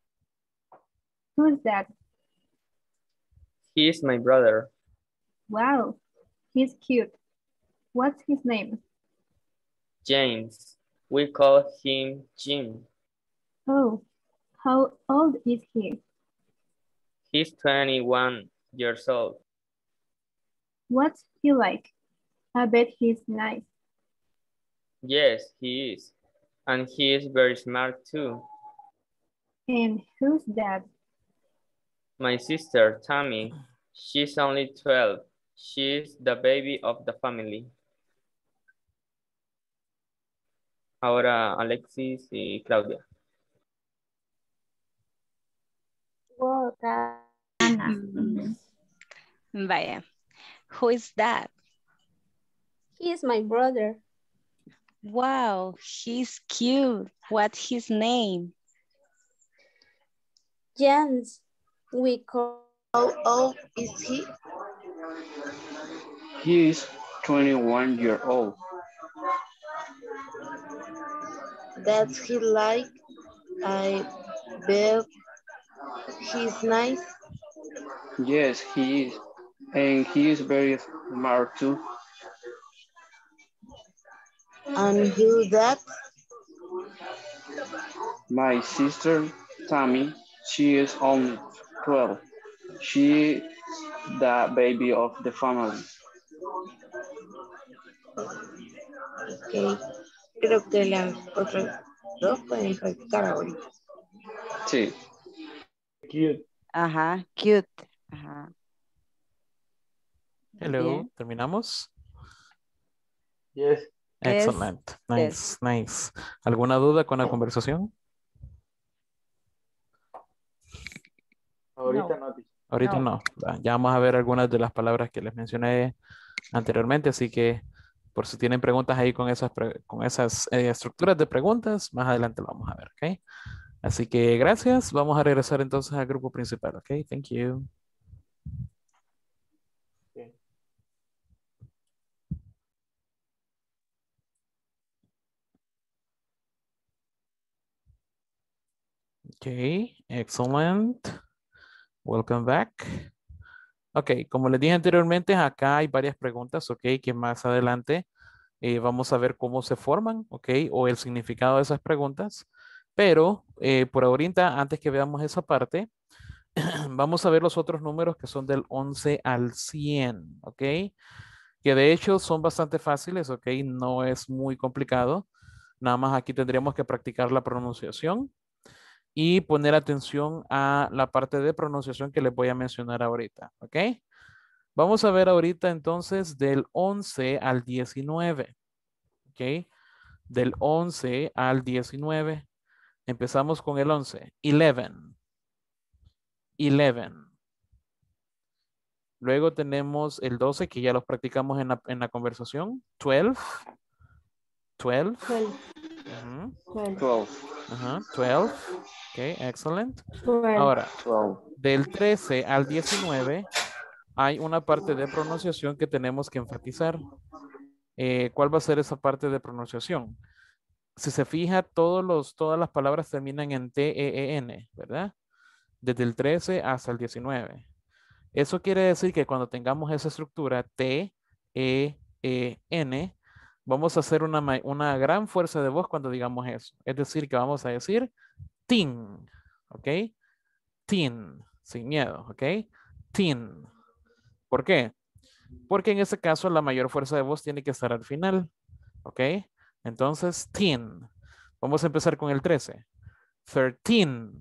Who's that? He's my brother. Wow, he's cute. What's his name? James. We call him Jim. Oh, how old is he? He's 21 years old. What's he like? I bet he's nice. Yes, he is. And he is very smart too. And who's that? My sister, Tammy. She's only 12. She's the baby of the family. Ahora Alexis y Claudia. Wow, Ana. Vaya. Who is that? he is my brother. Wow, he's cute. What's his name? James. We call. How old is he? He is 21 years old. That's he like. I bet he's nice. Yes, he is. And he is very smart too. And who that? My sister, Tammy, she is only 12. She is the baby of the family. Okay. Creo que las otras dos pueden practicar ahorita. Sí. Cute. Ajá, cute. Ajá. Hello, Bien. ¿terminamos? Yes. Excellent. Nice, nice. ¿Alguna duda con la conversación? Ahorita no. Ahorita no. Ya vamos a ver algunas de las palabras que les mencioné anteriormente, así que por si tienen preguntas ahí con esas estructuras de preguntas, más adelante lo vamos a ver, ¿ok? Así que gracias. Vamos a regresar entonces al grupo principal, ¿ok? Thank you. Okay, excellent. Welcome back. Ok, como les dije anteriormente, acá hay varias preguntas, ok, que más adelante vamos a ver cómo se forman, ok, o el significado de esas preguntas. Pero por ahorita, antes que veamos esa parte, vamos a ver los otros números que son del 11 al 100, ok, que de hecho son bastante fáciles, ok, no es muy complicado. Nada más aquí tendríamos que practicar la pronunciación y poner atención a la parte de pronunciación que les voy a mencionar ahorita, ¿ok? Vamos a ver ahorita entonces del 11 al 19, ¿ok? Del 11 al 19. Empezamos con el 11. 11. 11. Luego tenemos el 12 que ya los practicamos en la conversación. 12. 12. 12. Ajá, 12. Ok, excelente. 12. Ahora, del 13 al 19 hay una parte de pronunciación que tenemos que enfatizar. ¿Cuál va a ser esa parte de pronunciación? Si se fija, todas las palabras terminan en T-E-E-N, ¿verdad? Desde el 13 hasta el 19. Eso quiere decir que cuando tengamos esa estructura T-E-E-N, vamos a hacer una gran fuerza de voz cuando digamos eso. Es decir, que vamos a decir tin, ¿ok? Tin, sin miedo, ¿ok? Tin. ¿Por qué? Porque en ese caso la mayor fuerza de voz tiene que estar al final, ¿ok? Entonces, tin. Vamos a empezar con el 13. 13.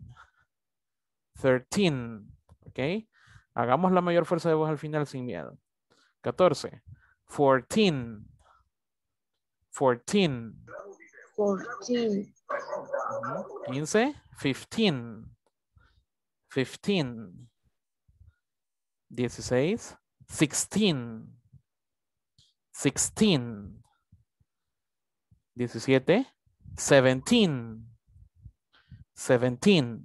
13, ¿ok? Hagamos la mayor fuerza de voz al final sin miedo. 14. 14. 14. 14. 15. 15. 15. 16. 16. 16. 17. 17. 17.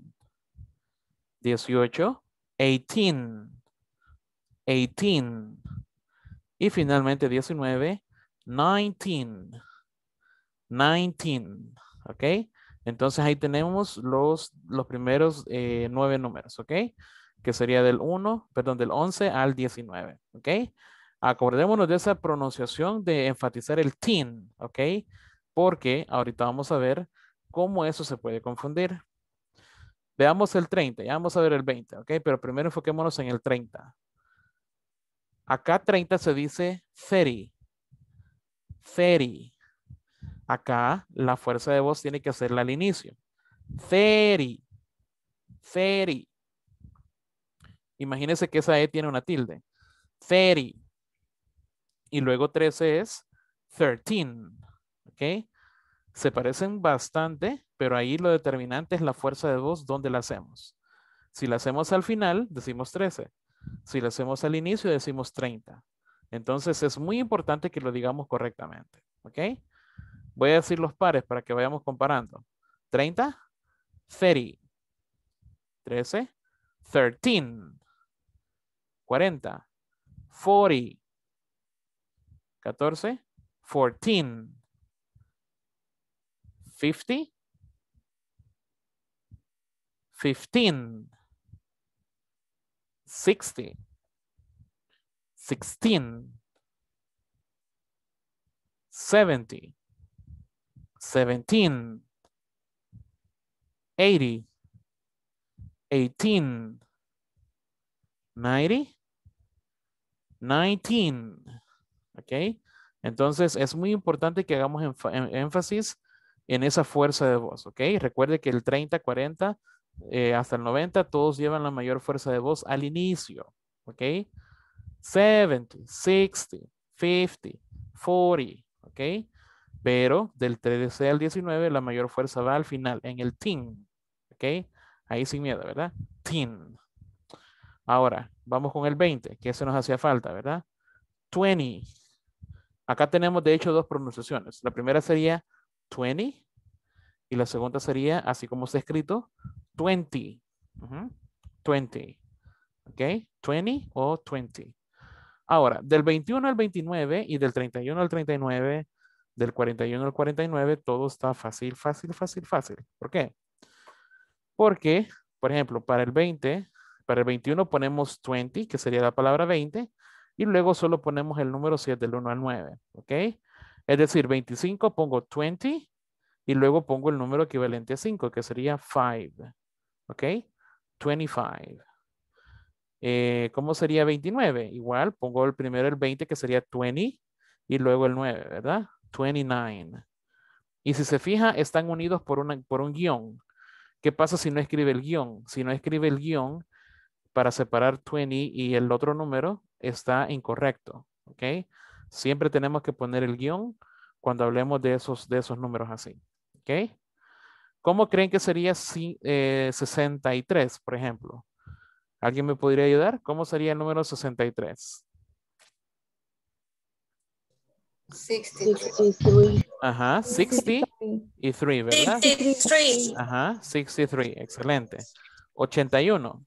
18. 18. 18. Y finalmente 19. 19. 19. ¿Ok? Entonces ahí tenemos los primeros 9 números. ¿Ok? Que sería del 11 al 19. ¿Ok? Acordémonos de esa pronunciación de enfatizar el teen. ¿Ok? Porque ahorita vamos a ver cómo eso se puede confundir. Veamos el 30, ya vamos a ver el 20, ¿ok? Pero primero enfoquémonos en el 30. Acá 30 se dice 30. 30. Acá la fuerza de voz tiene que hacerla al inicio. 30. 30. Imagínense que esa E tiene una tilde. 30. Y luego 13 es 13. ¿Ok? Se parecen bastante, pero ahí lo determinante es la fuerza de voz donde la hacemos. Si la hacemos al final, decimos 13. Si la hacemos al inicio, decimos 30. Entonces es muy importante que lo digamos correctamente. ¿Ok? Voy a decir los pares para que vayamos comparando. 30, 30. 13, 13. 40, 40. 14, 14. 50, 15. 60, 16. 70, 17. 80, 18. 90, 19. ¿Ok? Entonces es muy importante que hagamos énfasis en esa fuerza de voz. ¿Ok? Recuerde que el 30, 40 hasta el 90 todos llevan la mayor fuerza de voz al inicio. ¿Ok? 70, 60, 50, 40. ¿Ok? Pero del 13 al 19 la mayor fuerza va al final, en el teen. ¿Ok? Ahí sin miedo, ¿verdad? Teen. Ahora, vamos con el 20, que eso nos hacía falta, ¿verdad? 20. Acá tenemos, de hecho, dos pronunciaciones. La primera sería 20 y la segunda sería, así como está escrito, 20. 20. ¿Ok? 20 o 20. Ahora, del 21 al 29 y del 31 al 39, del 41 al 49, todo está fácil, fácil, fácil, fácil. ¿Por qué? Porque, por ejemplo, para el 21 ponemos 20, que sería la palabra 20, y luego solo ponemos el número 7 del 1 al 9, ¿ok? Es decir, 25 pongo 20 y luego pongo el número equivalente a 5, que sería 5, ¿ok? 25. ¿Cómo sería 29? Igual, pongo primero el 20, que sería 20, y luego el 9, ¿verdad? 29. Y si se fija, están unidos por un guión. ¿Qué pasa si no escribe el guión? Si no escribe el guión, para separar 20 y el otro número está incorrecto, ¿ok? Siempre tenemos que poner el guión cuando hablemos de esos números así. ¿Ok? ¿Cómo creen que sería 63, por ejemplo? ¿Alguien me podría ayudar? ¿Cómo sería el número 63? 63. Ajá, 60 y 3, ¿verdad? 63. Ajá, 63, excelente. 81.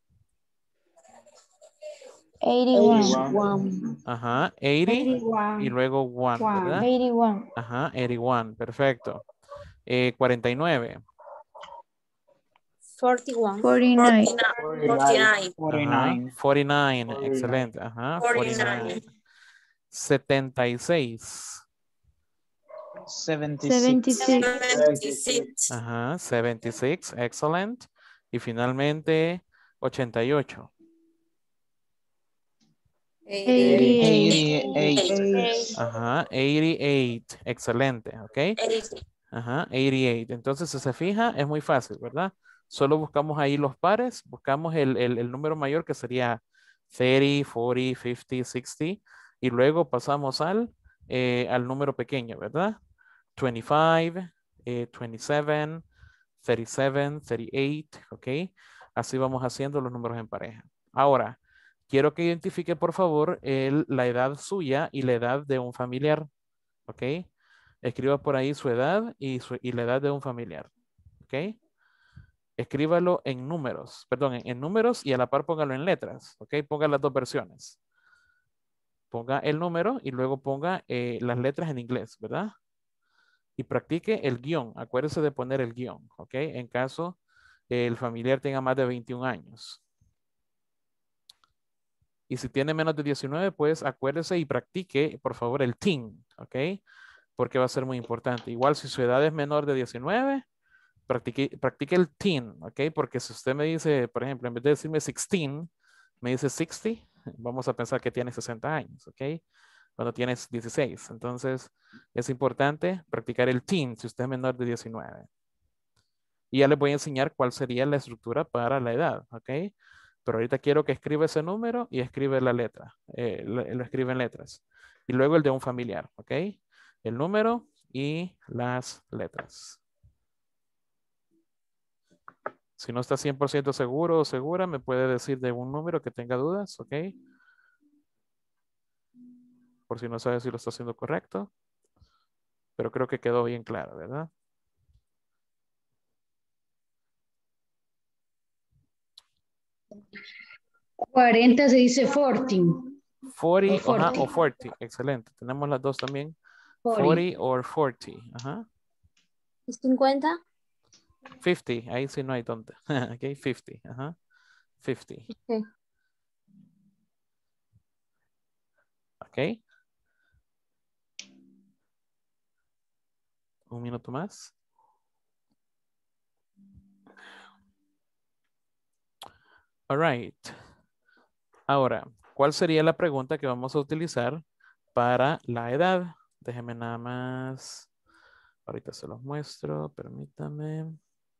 81. Ajá, 80 y 81. luego 1, ¿verdad? 81. Ajá, 81, perfecto. 49. 41. 49. 49. 49. 49, excelente. Ajá, 49. 76. 76. 76. Ajá, 76, excelente. Y finalmente 88. 88. Ajá, 88, excelente, ¿ok? 80. Ajá, 88. Entonces, si se fija, es muy fácil, ¿verdad? Solo buscamos ahí los pares, buscamos el número mayor que sería 30, 40, 50, 60 y luego pasamos al número pequeño, ¿verdad? 25, 27, 37, 38, ¿ok? Así vamos haciendo los números en pareja. Ahora, quiero que identifique, por favor, la edad suya y la edad de un familiar, ¿ok? Escriba por ahí su edad y la edad de un familiar, ¿ok? Escríbalo en números, perdón, en números y a la par póngalo en letras, ¿ok? Ponga las dos versiones. Ponga el número y luego ponga las letras en inglés, ¿verdad? Y practique el guión. Acuérdese de poner el guión, ¿ok? En caso el familiar tenga más de 21 años. Y si tiene menos de 19, pues acuérdese y practique, por favor, el teen, ¿ok? Porque va a ser muy importante. Igual si su edad es menor de 19, practique el teen, ¿ok? Porque si usted me dice, por ejemplo, en vez de decirme 16, me dice 60, vamos a pensar que tiene 60 años, ¿ok? Cuando tienes 16. Entonces, es importante practicar el teen si usted es menor de 19. Y ya les voy a enseñar cuál sería la estructura para la edad, ¿ok? Pero ahorita quiero que escriba ese número y escribe la letra. Lo escribe en letras. Y luego el de un familiar, ¿ok? El número y las letras. Si no está 100% seguro o segura, me puede decir de un número que tenga dudas, ¿ok? Por si no sabe si lo está haciendo correcto. Pero creo que quedó bien claro, ¿verdad? ¿40 se dice 40? 40, O ajá, 40. o 40. Excelente. Tenemos las dos también. 40. 40 o 40. Ajá. 50. 50. Ahí sí no hay tonta. Ok, 50. Ajá. 50. Okay. Ok. Un minuto más. All right. Ahora, ¿cuál sería la pregunta que vamos a utilizar para la edad? Déjenme nada más. Ahorita se los muestro. Permítame.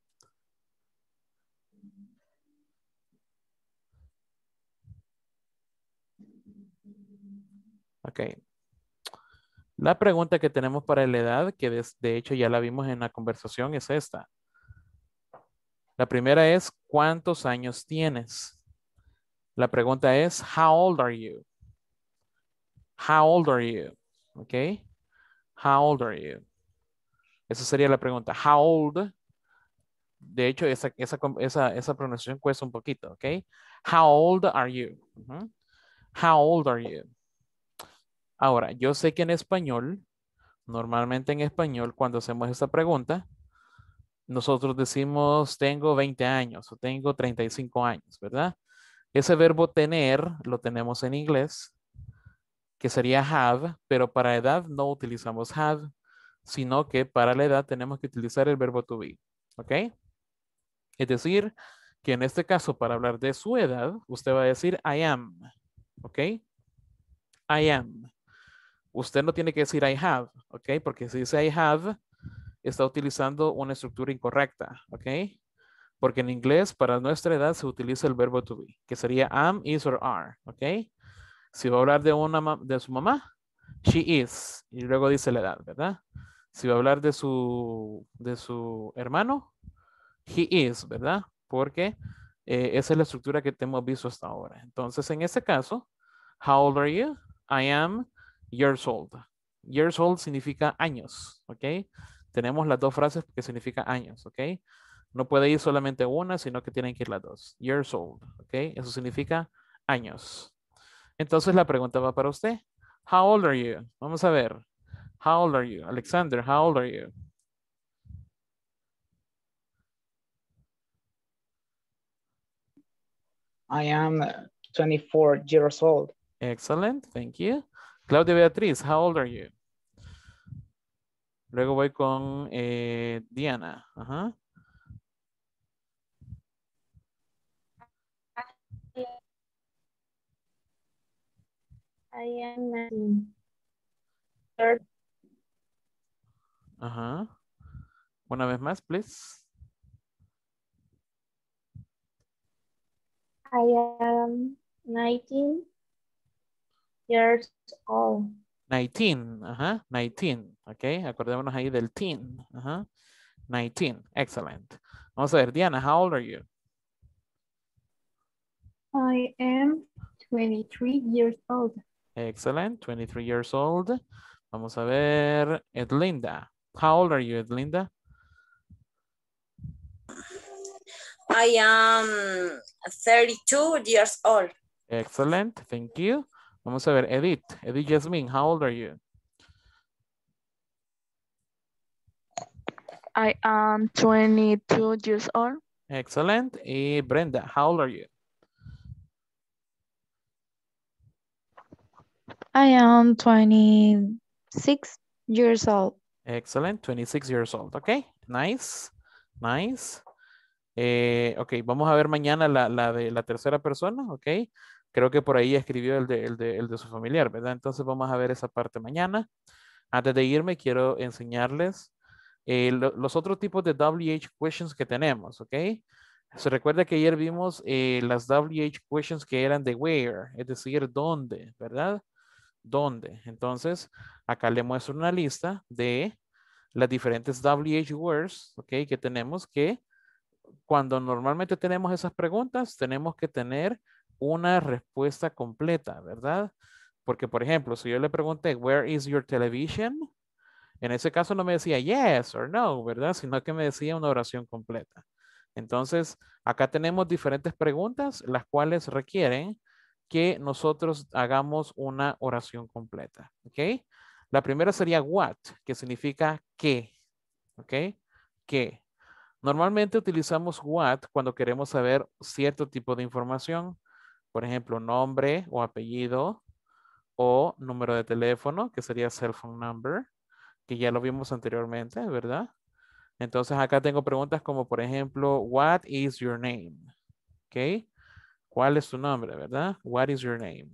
Ok. La pregunta que tenemos para la edad, que de hecho ya la vimos en la conversación, es esta. La primera es, ¿cuántos años tienes? La pregunta es, how old are you? How old are you? Ok. How old are you? Esa sería la pregunta. How old? De hecho, esa pronunciación cuesta un poquito, ok. How old are you? How old are you? Ahora, yo sé que en español, normalmente en español, cuando hacemos esta pregunta, nosotros decimos tengo 20 años o tengo 35 años, ¿verdad? Ese verbo tener lo tenemos en inglés, que sería have, pero para edad no utilizamos have, sino que para la edad tenemos que utilizar el verbo to be, ¿ok? Es decir, que en este caso, para hablar de su edad, usted va a decir I am, ¿ok? I am. Usted no tiene que decir I have, ¿ok? Porque si dice I have, está utilizando una estructura incorrecta, ¿ok? Porque en inglés, para nuestra edad, se utiliza el verbo to be, que sería am, is, or are, ¿ok? Si va a hablar de su mamá, She is. Y luego dice la edad, ¿verdad? Si va a hablar de su hermano, he is, ¿verdad? Porque esa es la estructura que hemos visto hasta ahora. Entonces, en este caso, how old are you? I am years old. Years old significa años, ¿ok? Tenemos las dos frases que significan años, ¿ok? No puede ir solamente una, sino que tienen que ir las dos. Years old, ¿ok? Eso significa años. Entonces la pregunta va para usted. How old are you? Vamos a ver. How old are you? Alexander, how old are you? I am 24 years old. Excellent, thank you. Claudia Beatriz, how old are you? Luego voy con Diana. Ajá. I am 19. Ajá. Una vez más, please. I am 19 years old. 19, ajá, 19, ok, acordémonos ahí del teen, ajá, 19, excellent. Vamos a ver, Diana, how old are you? I am 23 years old. Excellent, 23 years old. Vamos a ver, Edlinda, how old are you, Edlinda? I am 32 years old. Excellent, thank you. Vamos a ver, Edith Jasmine, how old are you? I am 22 years old. Excellent. Y Brenda, how old are you? I am 26 years old. Excellent, 26 years old. Ok, nice, nice. Ok, vamos a ver mañana la de la tercera persona, ok. Creo que por ahí escribió el de su familiar, ¿verdad? Entonces vamos a ver esa parte mañana. Antes de irme, quiero enseñarles los otros tipos de WH questions que tenemos, ¿ok? Se recuerda que ayer vimos las WH questions que eran de where, es decir, dónde, ¿verdad? ¿Dónde? Entonces, acá le muestro una lista de las diferentes WH words, ¿ok? Que tenemos que cuando normalmente tenemos esas preguntas, tenemos que tener una respuesta completa, ¿verdad? Porque, por ejemplo, si yo le pregunté, where is your television? En ese caso no me decía yes or no, ¿verdad? Sino que me decía una oración completa. Entonces, acá tenemos diferentes preguntas, las cuales requieren que nosotros hagamos una oración completa, ¿ok? La primera sería what, que significa qué, ¿ok? ¿Qué? Normalmente utilizamos what cuando queremos saber cierto tipo de información, por ejemplo, nombre o apellido o número de teléfono, que sería cell phone number, que ya lo vimos anteriormente, ¿verdad? Entonces acá tengo preguntas como, por ejemplo, what is your name? ¿Ok? ¿Cuál es tu nombre, verdad? What is your name?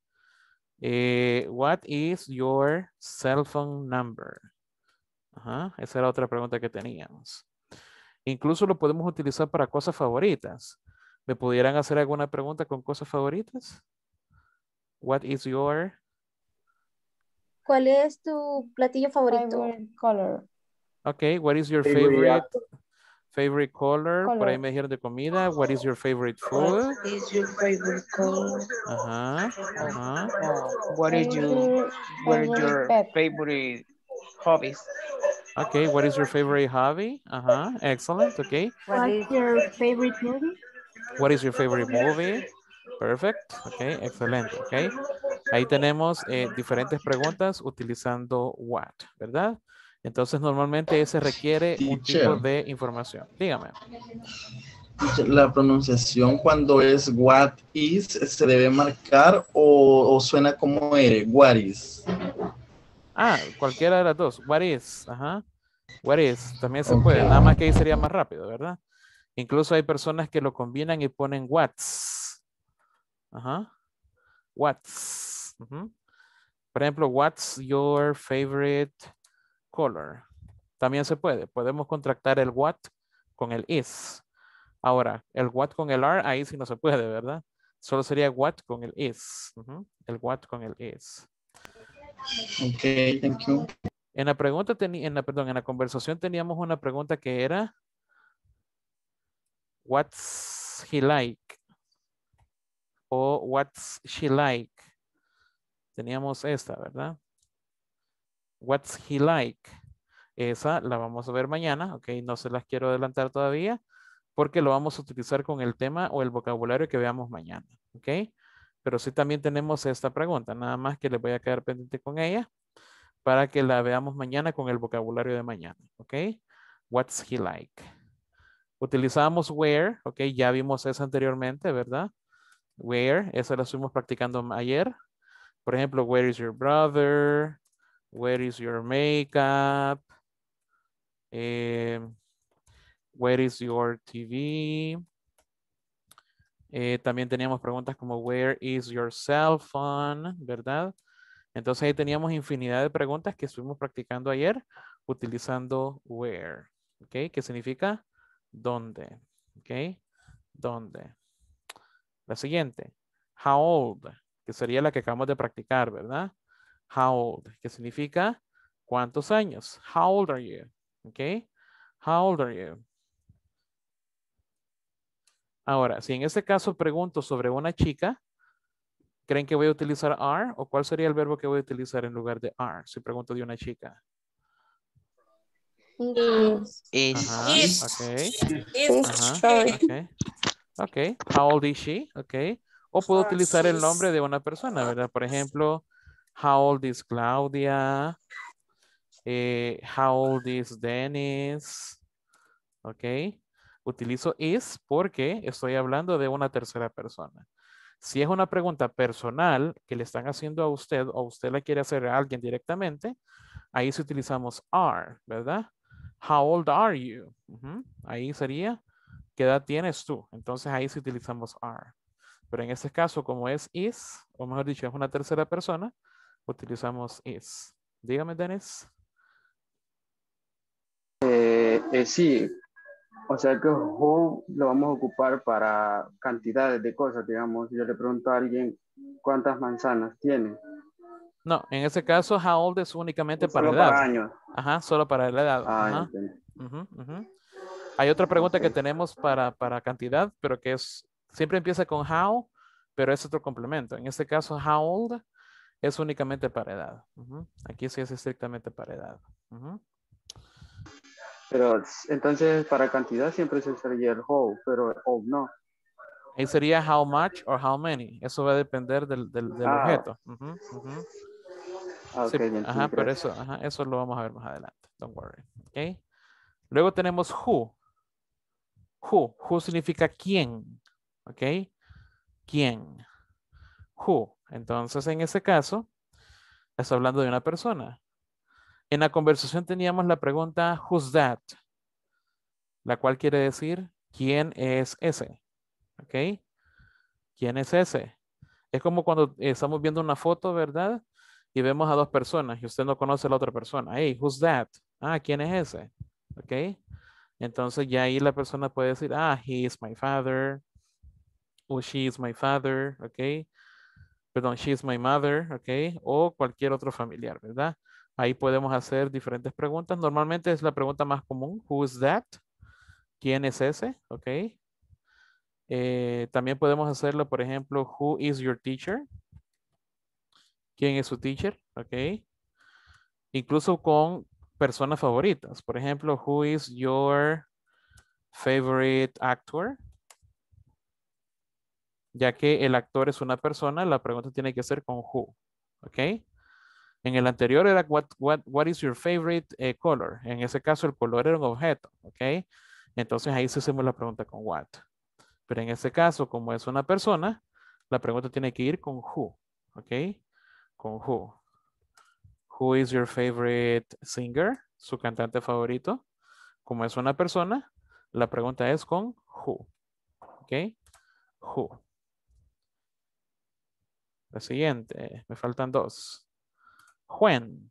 What is your cell phone number? Ajá, esa era otra pregunta que teníamos. Incluso lo podemos utilizar para cosas favoritas. ¿Me pudieran hacer alguna pregunta con cosas favoritas? What is your... ¿Cuál es tu platillo favorito? Favorite color. Ok, what is your favorite color? Por ahí me dijeron de comida. What is your favorite food? What is your favorite color? Ajá, ajá. What is your favorite hobbies? Okay, what is your favorite hobby? Ajá, excellent, okay. What's your favorite movie? What is your favorite movie? Perfect, okay, excelente, okay. Ahí tenemos diferentes preguntas utilizando what, ¿verdad? Entonces normalmente ese requiere un tipo de información. Dígame. La pronunciación cuando es what is, ¿se debe marcar o suena como what is? Ah, cualquiera de las dos. What is, ajá. What is, también se puede. Nada más que ahí sería más rápido, ¿verdad? Incluso hay personas que lo combinan y ponen what's. Ajá. What's. Por ejemplo, what's your favorite color? También se puede. Podemos contractar el what con el is. Ahora, el what con el are, ahí sí no se puede, ¿verdad? Solo sería what con el is. El what con el is. Okay, thank you. En la pregunta, en la conversación teníamos una pregunta que era, what's he like? O what's she like? Teníamos esta, ¿verdad? What's he like? Esa la vamos a ver mañana, ok, no se las quiero adelantar todavía porque lo vamos a utilizar con el tema o el vocabulario que veamos mañana, ok. Pero sí también tenemos esta pregunta, nada más que les voy a quedar pendiente con ella para que la veamos mañana con el vocabulario de mañana, ok. What's he like? Utilizamos where, ok, ya vimos esa anteriormente, ¿verdad? Where, esa la estuvimos practicando ayer. Por ejemplo, where is your brother? Where is your makeup? Where is your TV? También teníamos preguntas como where is your cell phone, ¿verdad? Entonces ahí teníamos infinidad de preguntas que estuvimos practicando ayer utilizando where, ¿ok? ¿Qué significa? ¿Dónde? ¿Ok? ¿Dónde? La siguiente, how old, que sería la que acabamos de practicar, ¿verdad? How old, que significa ¿cuántos años? How old are you? ¿Ok? How old are you? Ahora, si en este caso pregunto sobre una chica, ¿creen que voy a utilizar are? ¿O cuál sería el verbo que voy a utilizar en lugar de are? Si pregunto de una chica. Is. Ajá, Is. ok. Ajá, ok. Ok, how old is she? Ok. O puedo utilizar el nombre de una persona, ¿verdad? Por ejemplo, how old is Claudia? How old is Dennis? Ok. Utilizo is porque estoy hablando de una tercera persona. Si es una pregunta personal que le están haciendo a usted o usted la quiere hacer a alguien directamente, ahí sí utilizamos are, ¿verdad? How old are you? Ahí sería, ¿qué edad tienes tú? Entonces ahí sí utilizamos are. Pero en este caso, como es is, o mejor dicho, es una tercera persona, utilizamos is. Dígame, Dennis. Sí, o sea que who lo vamos a ocupar para cantidades de cosas, digamos. Yo le pregunto a alguien cuántas manzanas tiene. No, en ese caso, how old es únicamente para Solo edad. para años. Ajá, solo para la edad. Ah, Ajá. Hay otra pregunta que tenemos para cantidad, pero que es, siempre empieza con how, pero es otro complemento. En este caso, how old es únicamente para edad. Aquí sí es estrictamente para edad. Pero entonces para cantidad siempre se sería el how, pero old no. Ahí sería how much or how many. Eso va a depender del objeto. Sí, Okay, ajá, pero eso lo vamos a ver más adelante. Don't worry. Okay. Luego tenemos who. Who significa quién. ¿Ok? ¿Quién? Who. Entonces, en ese caso, está hablando de una persona. En la conversación teníamos la pregunta, who's that? La cual quiere decir, ¿quién es ese? ¿Ok? ¿Quién es ese? Es como cuando estamos viendo una foto, ¿verdad? Y vemos a dos personas y usted no conoce a la otra persona. Hey, who's that? Ah, ¿quién es ese? ¿Ok? Entonces ya ahí la persona puede decir, ah, he is my father. O she is my father, ¿ok? Perdón, she is my mother, ¿ok? O cualquier otro familiar, ¿verdad? Ahí podemos hacer diferentes preguntas. Normalmente es la pregunta más común. Who is that? ¿Quién es ese? ¿Ok? También podemos hacerlo, por ejemplo, who is your teacher? ¿Quién es su teacher? ¿Ok? Incluso con personas favoritas. Por ejemplo, who is your favorite actor? Ya que el actor es una persona, la pregunta tiene que ser con who. ¿Ok? En el anterior era what is your favorite color? En ese caso el color era un objeto. ¿Ok? Entonces ahí sí hacemos la pregunta con what. Pero en este caso, como es una persona, la pregunta tiene que ir con who. ¿Ok? Con who. Who is your favorite singer? Su cantante favorito. Como es una persona, la pregunta es con who. ¿Ok? Who. La siguiente, me faltan dos. When.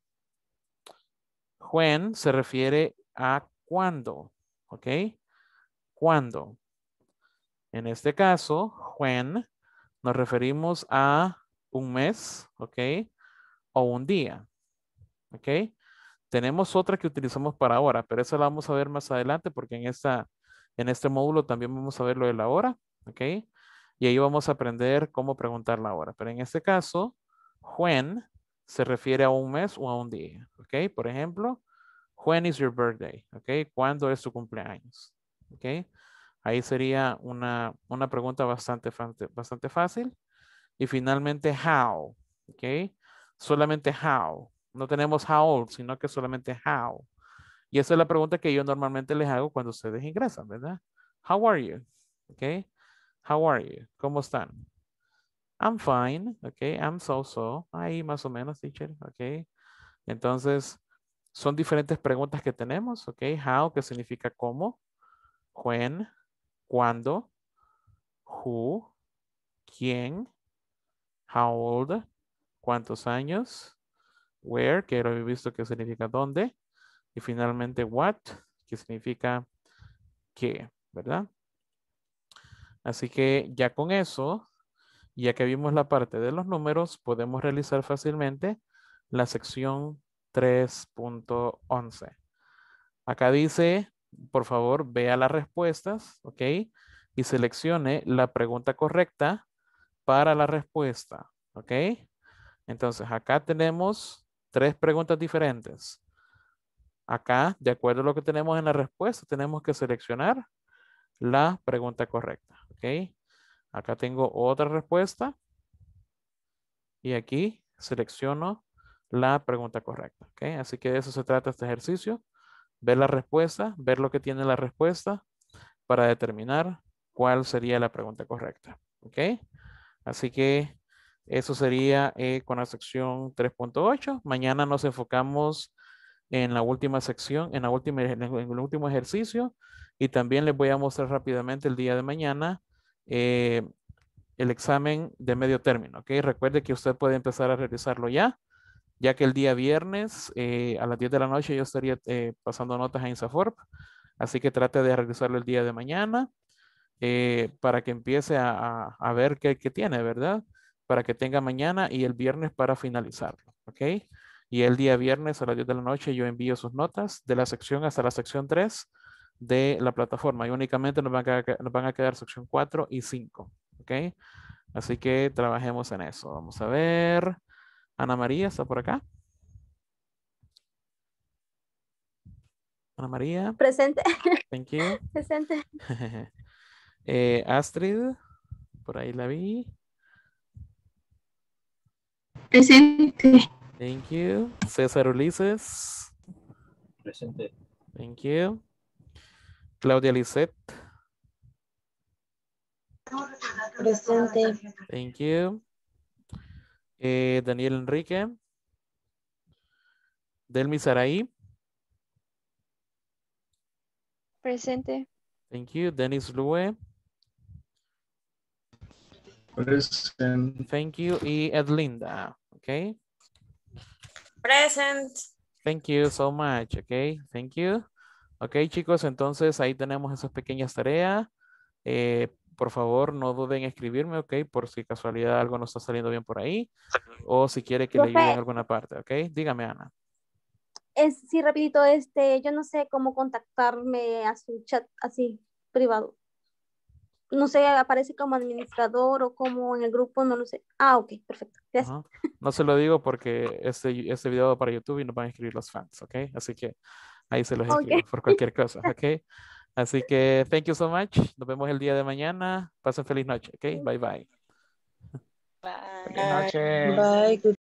When se refiere a cuándo. ¿Ok? ¿Cuándo? En este caso, when nos referimos a un mes. ¿Ok? o un día. ¿Ok? Tenemos otra que utilizamos para hora, pero esa la vamos a ver más adelante porque en este módulo también vamos a ver lo de la hora. ¿Ok? Y ahí vamos a aprender cómo preguntar la hora. Pero en este caso, when se refiere a un mes o a un día. ¿Ok? Por ejemplo, when is your birthday? ¿Ok? ¿Cuándo es tu cumpleaños? ¿Ok? Ahí sería una pregunta bastante fácil. Y finalmente, how. ¿Ok? Solamente how. No tenemos how old, sino que solamente how. Y esa es la pregunta que yo normalmente les hago cuando ustedes ingresan, ¿verdad? How are you? ¿Ok? How are you? ¿Cómo están? I'm fine. ¿Ok? I'm so. Ahí más o menos, teacher. ¿Ok? Entonces, son diferentes preguntas que tenemos. ¿Ok? How, que significa cómo. When, cuándo. Who, quién. How old, cuántos años. Where, que lo he visto que significa dónde. Y finalmente what, que significa qué, ¿verdad? Así que ya con eso, ya que vimos la parte de los números, podemos realizar fácilmente la sección 3.11. Acá dice, por favor, vea las respuestas, ¿ok? Y seleccione la pregunta correcta para la respuesta, ¿ok? Entonces, acá tenemos 3 preguntas diferentes. Acá, de acuerdo a lo que tenemos en la respuesta, tenemos que seleccionar la pregunta correcta, ¿ok? Acá tengo otra respuesta. Y aquí selecciono la pregunta correcta, ¿ok? Así que de eso se trata este ejercicio. Ver la respuesta, ver lo que tiene la respuesta para determinar cuál sería la pregunta correcta, ¿ok? Así que eso sería con la sección 3.8. Mañana nos enfocamos en la última sección, en el último ejercicio. Y también les voy a mostrar rápidamente el día de mañana el examen de medio término. ¿Ok? Recuerde que usted puede empezar a realizarlo ya que el día viernes a las 10 de la noche yo estaría pasando notas a INSAFORP. Así que trate de realizarlo el día de mañana para que empiece a ver qué tiene, ¿verdad? Para que tenga mañana y el viernes para finalizarlo. ¿Ok? Y el día viernes a las 10 de la noche yo envío sus notas de la sección hasta la sección 3 de la plataforma. Y únicamente nos van a quedar sección 4 y 5. ¿Ok? Así que trabajemos en eso. Vamos a ver. Ana María, ¿está por acá? Ana María. Presente. Thank you. Presente. Astrid, por ahí la vi. Presente. Thank you. César Ulises. Presente. Thank you. Claudia Lisette. Presente. Thank you. Daniel Enrique. Delmi Saraí. Presente. Thank you. Denis Lue. Present. Thank you. Y Edlinda. Ok. Present. Thank you so much. Ok. Thank you. Ok, chicos, entonces ahí tenemos esas pequeñas tareas. Por favor, no duden en escribirme, ok, por si casualidad algo no está saliendo bien por ahí. O si quiere que le ayude en alguna parte, ok. Dígame, Ana. Sí, rapidito, yo no sé cómo contactarme a su chat así, privado. No sé, aparece como administrador o como en el grupo, no lo sé. Ah, ok, perfecto. Gracias. Ajá. No se lo digo porque este video va para YouTube y nos van a escribir los fans, ok. Así que ahí se los escribo por cualquier cosa, ok. Así que thank you so much. Nos vemos el día de mañana. Pasen feliz noche, ok. Bye bye. Buenas noches. Bye.